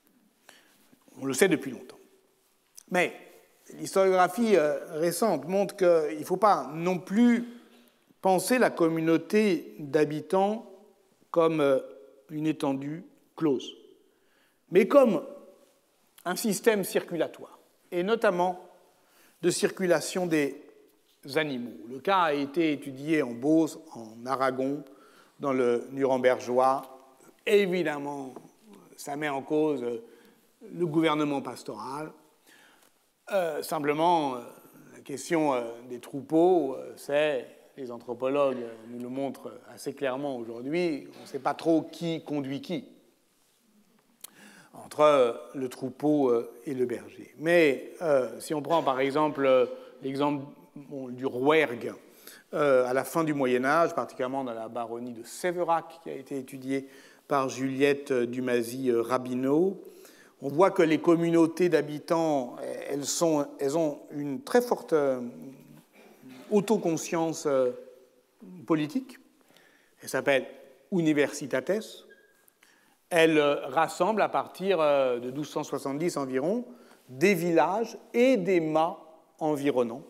A: On le sait depuis longtemps. Mais l'historiographie récente montre qu'il ne faut pas non plus penser la communauté d'habitants comme une étendue close, mais comme un système circulatoire, et notamment de circulation des animaux. Le cas a été étudié en Beauce, en Aragon, dans le Nurembergeois. Évidemment, ça met en cause le gouvernement pastoral. Euh, simplement, euh, la question euh, des troupeaux, euh, c'est, les anthropologues nous le montrent assez clairement aujourd'hui, on ne sait pas trop qui conduit qui entre euh, le troupeau euh, et le berger. Mais euh, si on prend par exemple euh, l'exemple bon, du rouergue euh, à la fin du Moyen-Âge, particulièrement dans la baronnie de Séverac, qui a été étudiée par Juliette Dumazy-Rabineau, on voit que les communautés d'habitants, elles, sont, elles ont une très forte euh, autoconscience euh, politique. Elle s'appelle Universitates. Elle euh, rassemble à partir euh, de douze cent soixante-dix environ des villages et des mâts environnants.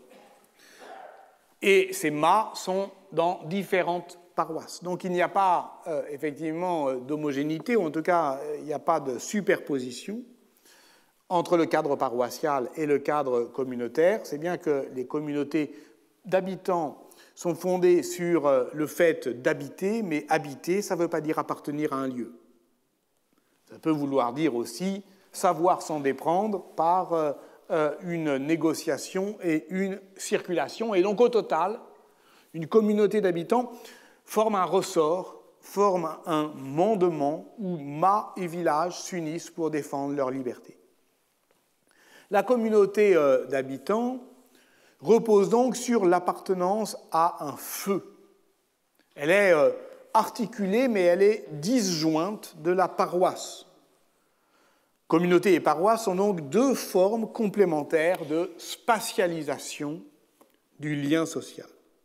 A: Et ces mâts sont dans différentes paroisses. Donc il n'y a pas euh, effectivement d'homogénéité, ou en tout cas il n'y a pas de superposition entre le cadre paroissial et le cadre communautaire. C'est bien que les communautés d'habitants sont fondées sur euh, le fait d'habiter, mais habiter, ça ne veut pas dire appartenir à un lieu. Ça peut vouloir dire aussi savoir s'en déprendre par euh, euh, une négociation et une circulation. Et donc au total, une communauté d'habitants forme un ressort, forme un mandement où mâts et villages s'unissent pour défendre leur liberté. La communauté euh, d'habitants repose donc sur l'appartenance à un feu. Elle est euh, articulée, mais elle est disjointe de la paroisse. Communauté et paroisse sont donc deux formes complémentaires de spatialisation du lien social.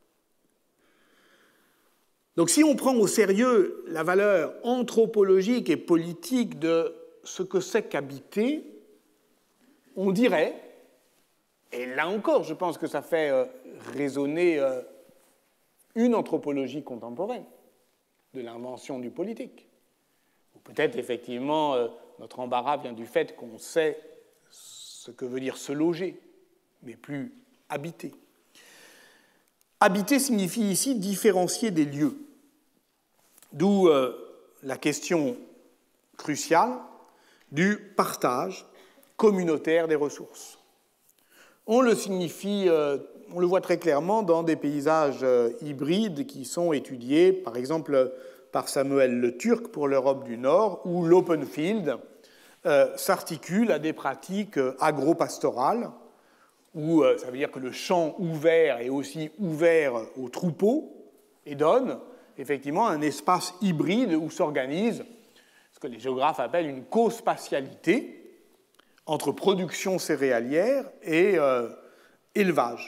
A: Donc si on prend au sérieux la valeur anthropologique et politique de ce que c'est qu'habiter, on dirait, et là encore je pense que ça fait euh, résonner euh, une anthropologie contemporaine de l'invention du politique. Ou peut-être effectivement euh, notre embarras vient du fait qu'on sait ce que veut dire se loger, mais plus habiter. Habiter signifie ici différencier des lieux, d'où euh, la question cruciale du partage communautaire des ressources. On le signifie, euh, on le voit très clairement dans des paysages euh, hybrides qui sont étudiés, par exemple par Samuel Le Turc pour l'Europe du Nord, où l'open field euh, s'articule à des pratiques euh, agro-pastorales, où euh, ça veut dire que le champ ouvert est aussi ouvert aux troupeaux et donne effectivement un espace hybride où s'organise ce que les géographes appellent une cospatialité entre production céréalière et euh, élevage.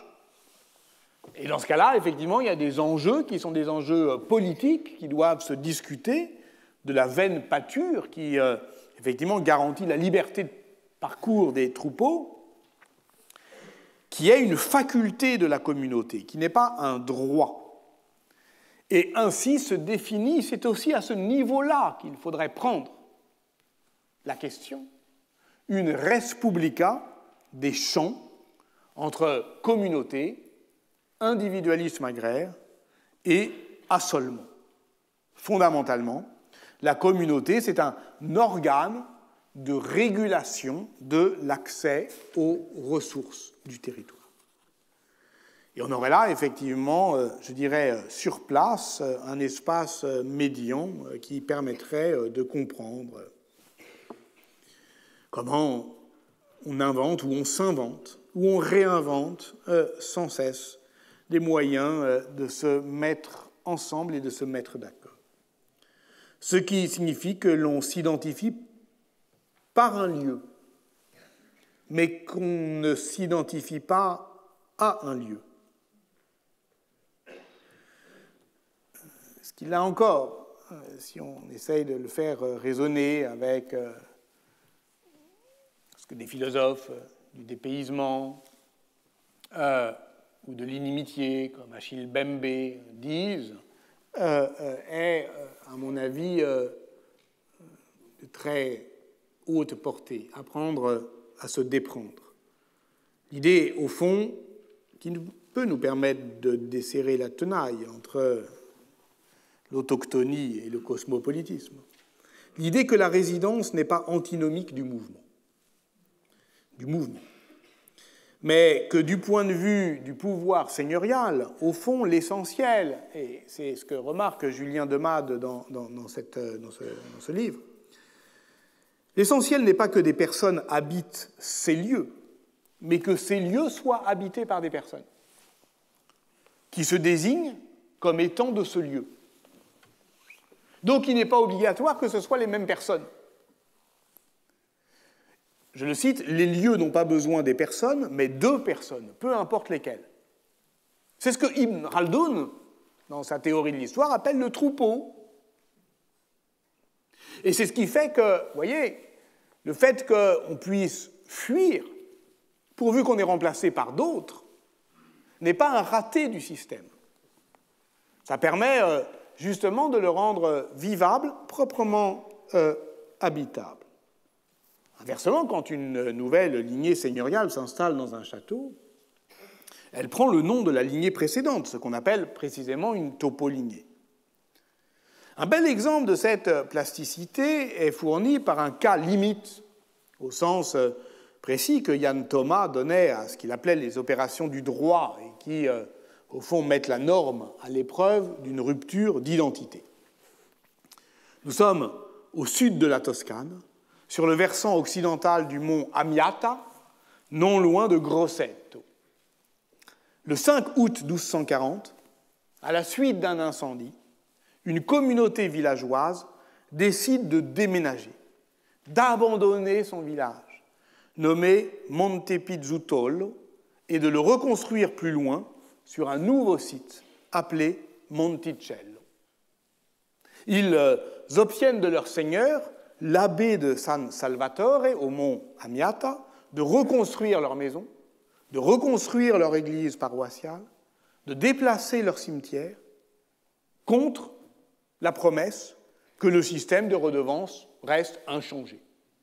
A: Et dans ce cas-là, effectivement, il y a des enjeux qui sont des enjeux politiques qui doivent se discuter de la vaine pâture qui, euh, effectivement, garantit la liberté de parcours des troupeaux, qui est une faculté de la communauté, qui n'est pas un droit. Et ainsi se définit, c'est aussi à ce niveau-là qu'il faudrait prendre la question, une res publica des champs entre communauté, individualisme agraire et assolement. Fondamentalement, la communauté, c'est un organe de régulation de l'accès aux ressources du territoire. Et on aurait là, effectivement, je dirais, sur place, un espace médian qui permettrait de comprendre comment on invente ou on s'invente ou on réinvente sans cesse des moyens de se mettre ensemble et de se mettre d'accord. Ce qui signifie que l'on s'identifie par un lieu, mais qu'on ne s'identifie pas à un lieu. Ce qu'il a encore, si on essaye de le faire résonner avec ce que des philosophes du dépaysement euh, ou de l'inimitié, comme Achille Mbembe, disent, euh, euh, est, à mon avis, euh, de très haute portée, apprendre à se déprendre. L'idée, au fond, qui peut nous permettre de desserrer la tenaille entre l'autochtonie et le cosmopolitisme. L'idée que la résidence n'est pas antinomique du mouvement, du mouvement, mais que du point de vue du pouvoir seigneurial, au fond, l'essentiel, et c'est ce que remarque Julien Demade dans, dans, dans, cette, dans, ce, dans ce livre, l'essentiel n'est pas que des personnes habitent ces lieux, mais que ces lieux soient habités par des personnes qui se désignent comme étant de ce lieu. Donc il n'est pas obligatoire que ce soient les mêmes personnes. Je le cite, les lieux n'ont pas besoin des personnes, mais de personnes, peu importe lesquelles. C'est ce que Ibn Khaldun, dans sa théorie de l'histoire, appelle le troupeau. Et c'est ce qui fait que, vous voyez, le fait qu'on puisse fuir, pourvu qu'on est remplacé par d'autres, n'est pas un raté du système. Ça permet euh, justement de le rendre vivable, proprement euh, habitable. Inversement, quand une nouvelle lignée seigneuriale s'installe dans un château, elle prend le nom de la lignée précédente, ce qu'on appelle précisément une topolignée. Un bel exemple de cette plasticité est fourni par un cas limite, au sens précis que Jan Thomas donnait à ce qu'il appelait les opérations du droit et qui, euh, au fond, mettent la norme à l'épreuve d'une rupture d'identité. Nous sommes au sud de la Toscane, sur le versant occidental du mont Amiata, non loin de Grosseto. Le cinq août douze cent quarante, à la suite d'un incendie, une communauté villageoise décide de déménager, d'abandonner son village, nommé Montepizzuttolo, et de le reconstruire plus loin sur un nouveau site appelé Monticello. Ils obtiennent de leur seigneur, l'abbé de San Salvatore, au mont Amiata, de reconstruire leur maison, de reconstruire leur église paroissiale, de déplacer leur cimetière contre la promesse que le système de redevance reste inchangé.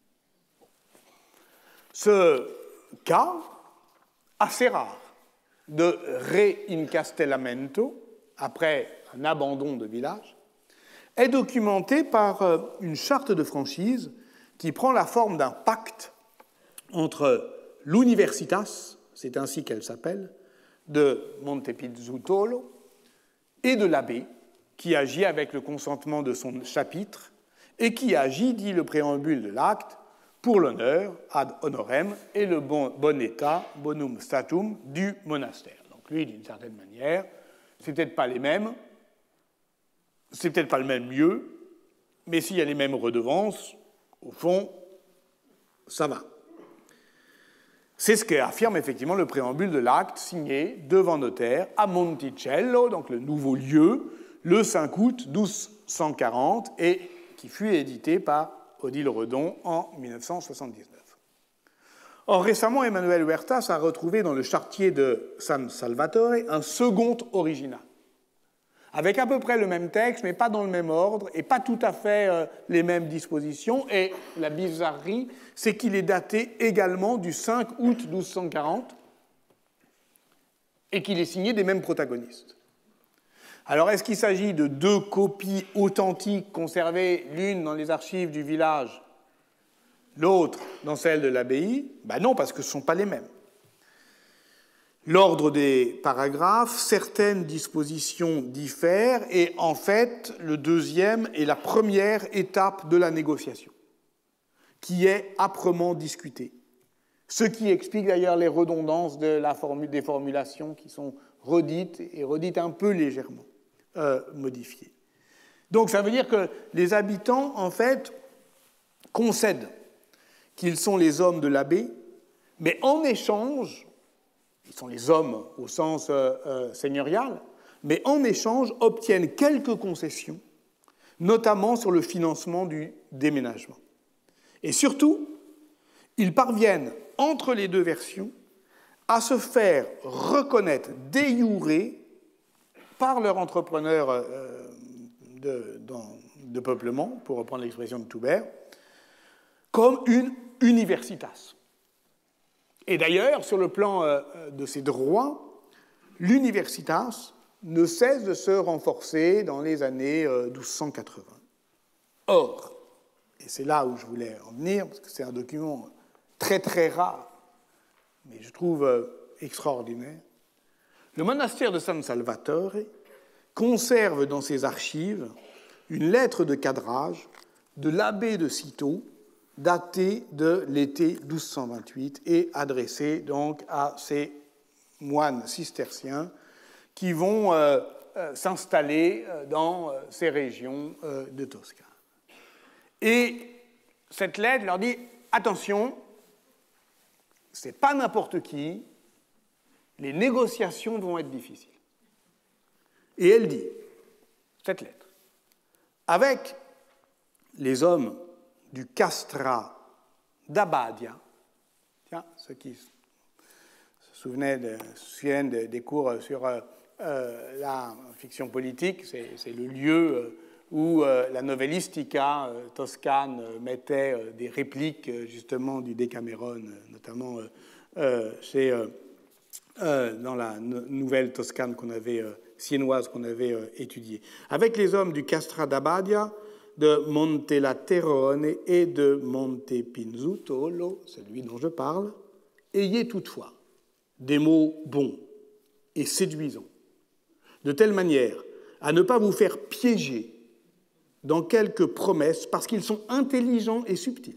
A: Ce cas, assez rare, de réincastellamento, après un abandon de village, est documenté par une charte de franchise qui prend la forme d'un pacte entre l'Universitas, c'est ainsi qu'elle s'appelle, de Montepizzuttolo, et de l'abbé, qui agit avec le consentement de son chapitre, et qui agit, dit le préambule de l'acte, pour l'honneur, ad honorem, et le bon, bon état, bonum statum, du monastère. Donc lui, d'une certaine manière, c'est peut-être pas les mêmes, c'est peut-être pas le même lieu, mais s'il y a les mêmes redevances, au fond, ça va. C'est ce qu'affirme effectivement le préambule de l'acte signé devant notaire à Monticello, donc le nouveau lieu, le cinq août douze cent quarante, et qui fut édité par Odile Redon en mille neuf cent soixante-dix-neuf. Or, récemment, Emmanuel Huertas a retrouvé dans le chartier de San Salvatore un second original, avec à peu près le même texte, mais pas dans le même ordre, et pas tout à fait euh, les mêmes dispositions. Et la bizarrerie, c'est qu'il est daté également du cinq août douze cent quarante, et qu'il est signé des mêmes protagonistes. Alors, est-ce qu'il s'agit de deux copies authentiques conservées, l'une dans les archives du village, l'autre dans celle de l'abbaye? Ben non, parce que ce ne sont pas les mêmes. L'ordre des paragraphes, certaines dispositions diffèrent, et en fait, le deuxième est la première étape de la négociation, qui est âprement discutée. Ce qui explique d'ailleurs les redondances de la formule, des formulations qui sont redites, et redites un peu légèrement euh, modifiées. Donc ça veut dire que les habitants, en fait, concèdent qu'ils sont les hommes de l'abbé, mais en échange, ils sont les hommes au sens euh, euh, seigneurial, mais en échange obtiennent quelques concessions, notamment sur le financement du déménagement. Et surtout, ils parviennent, entre les deux versions, à se faire reconnaître de jure par leur entrepreneur euh, de, de peuplement, pour reprendre l'expression de Toubert, comme une universitas. Et d'ailleurs, sur le plan euh, de ses droits, l'universitas ne cesse de se renforcer dans les années douze cent quatre-vingts. Or, et c'est là où je voulais en venir, parce que c'est un document très très rare, mais je trouve extraordinaire, le monastère de San Salvatore conserve dans ses archives une lettre de cadrage de l'abbé de Cîteaux, datée de l'été douze cent vingt-huit et adressée donc à ces moines cisterciens qui vont euh, euh, s'installer dans euh, ces régions euh, de Toscane. Et cette lettre leur dit « Attention, c'est pas n'importe qui, les négociations vont être difficiles. » Et elle dit, cette lettre, « Avec les hommes du Castra d'Abbadia », tiens, ceux qui se souvenaient de, se souviennent de, des cours sur euh, euh, la fiction politique, c'est, c'est le lieu euh, où euh, la novellistica euh, toscane euh, mettait euh, des répliques euh, justement du Decameron, euh, notamment euh, euh, chez, euh, euh, dans la no- nouvelle toscane qu'on avait, euh, siennoise qu'on avait euh, étudiée. Avec les hommes du Castra d'Abbadia, de Montelaterone et de Montepinzutolo, celui dont je parle, ayez toutefois des mots bons et séduisants, de telle manière à ne pas vous faire piéger dans quelques promesses parce qu'ils sont intelligents et subtils.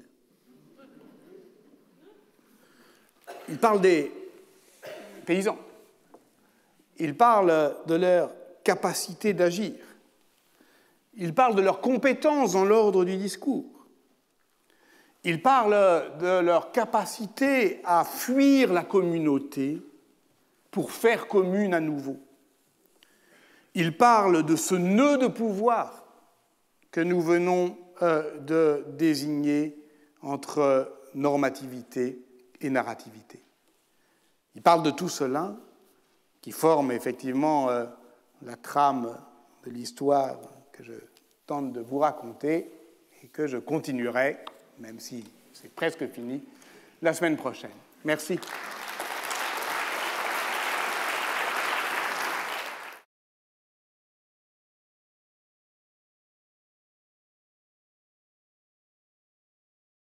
A: Il parle des paysans. Il parle de leur capacité d'agir. Il parle de leurs compétences dans l'ordre du discours. Il parle de leur capacité à fuir la communauté pour faire commune à nouveau. Il parle de ce nœud de pouvoir que nous venons euh, de désigner entre normativité et narrativité. Il parle de tout cela qui forme effectivement euh, la trame de l'histoire que je tente de vous raconter et que je continuerai, même si c'est presque fini, la semaine prochaine. Merci.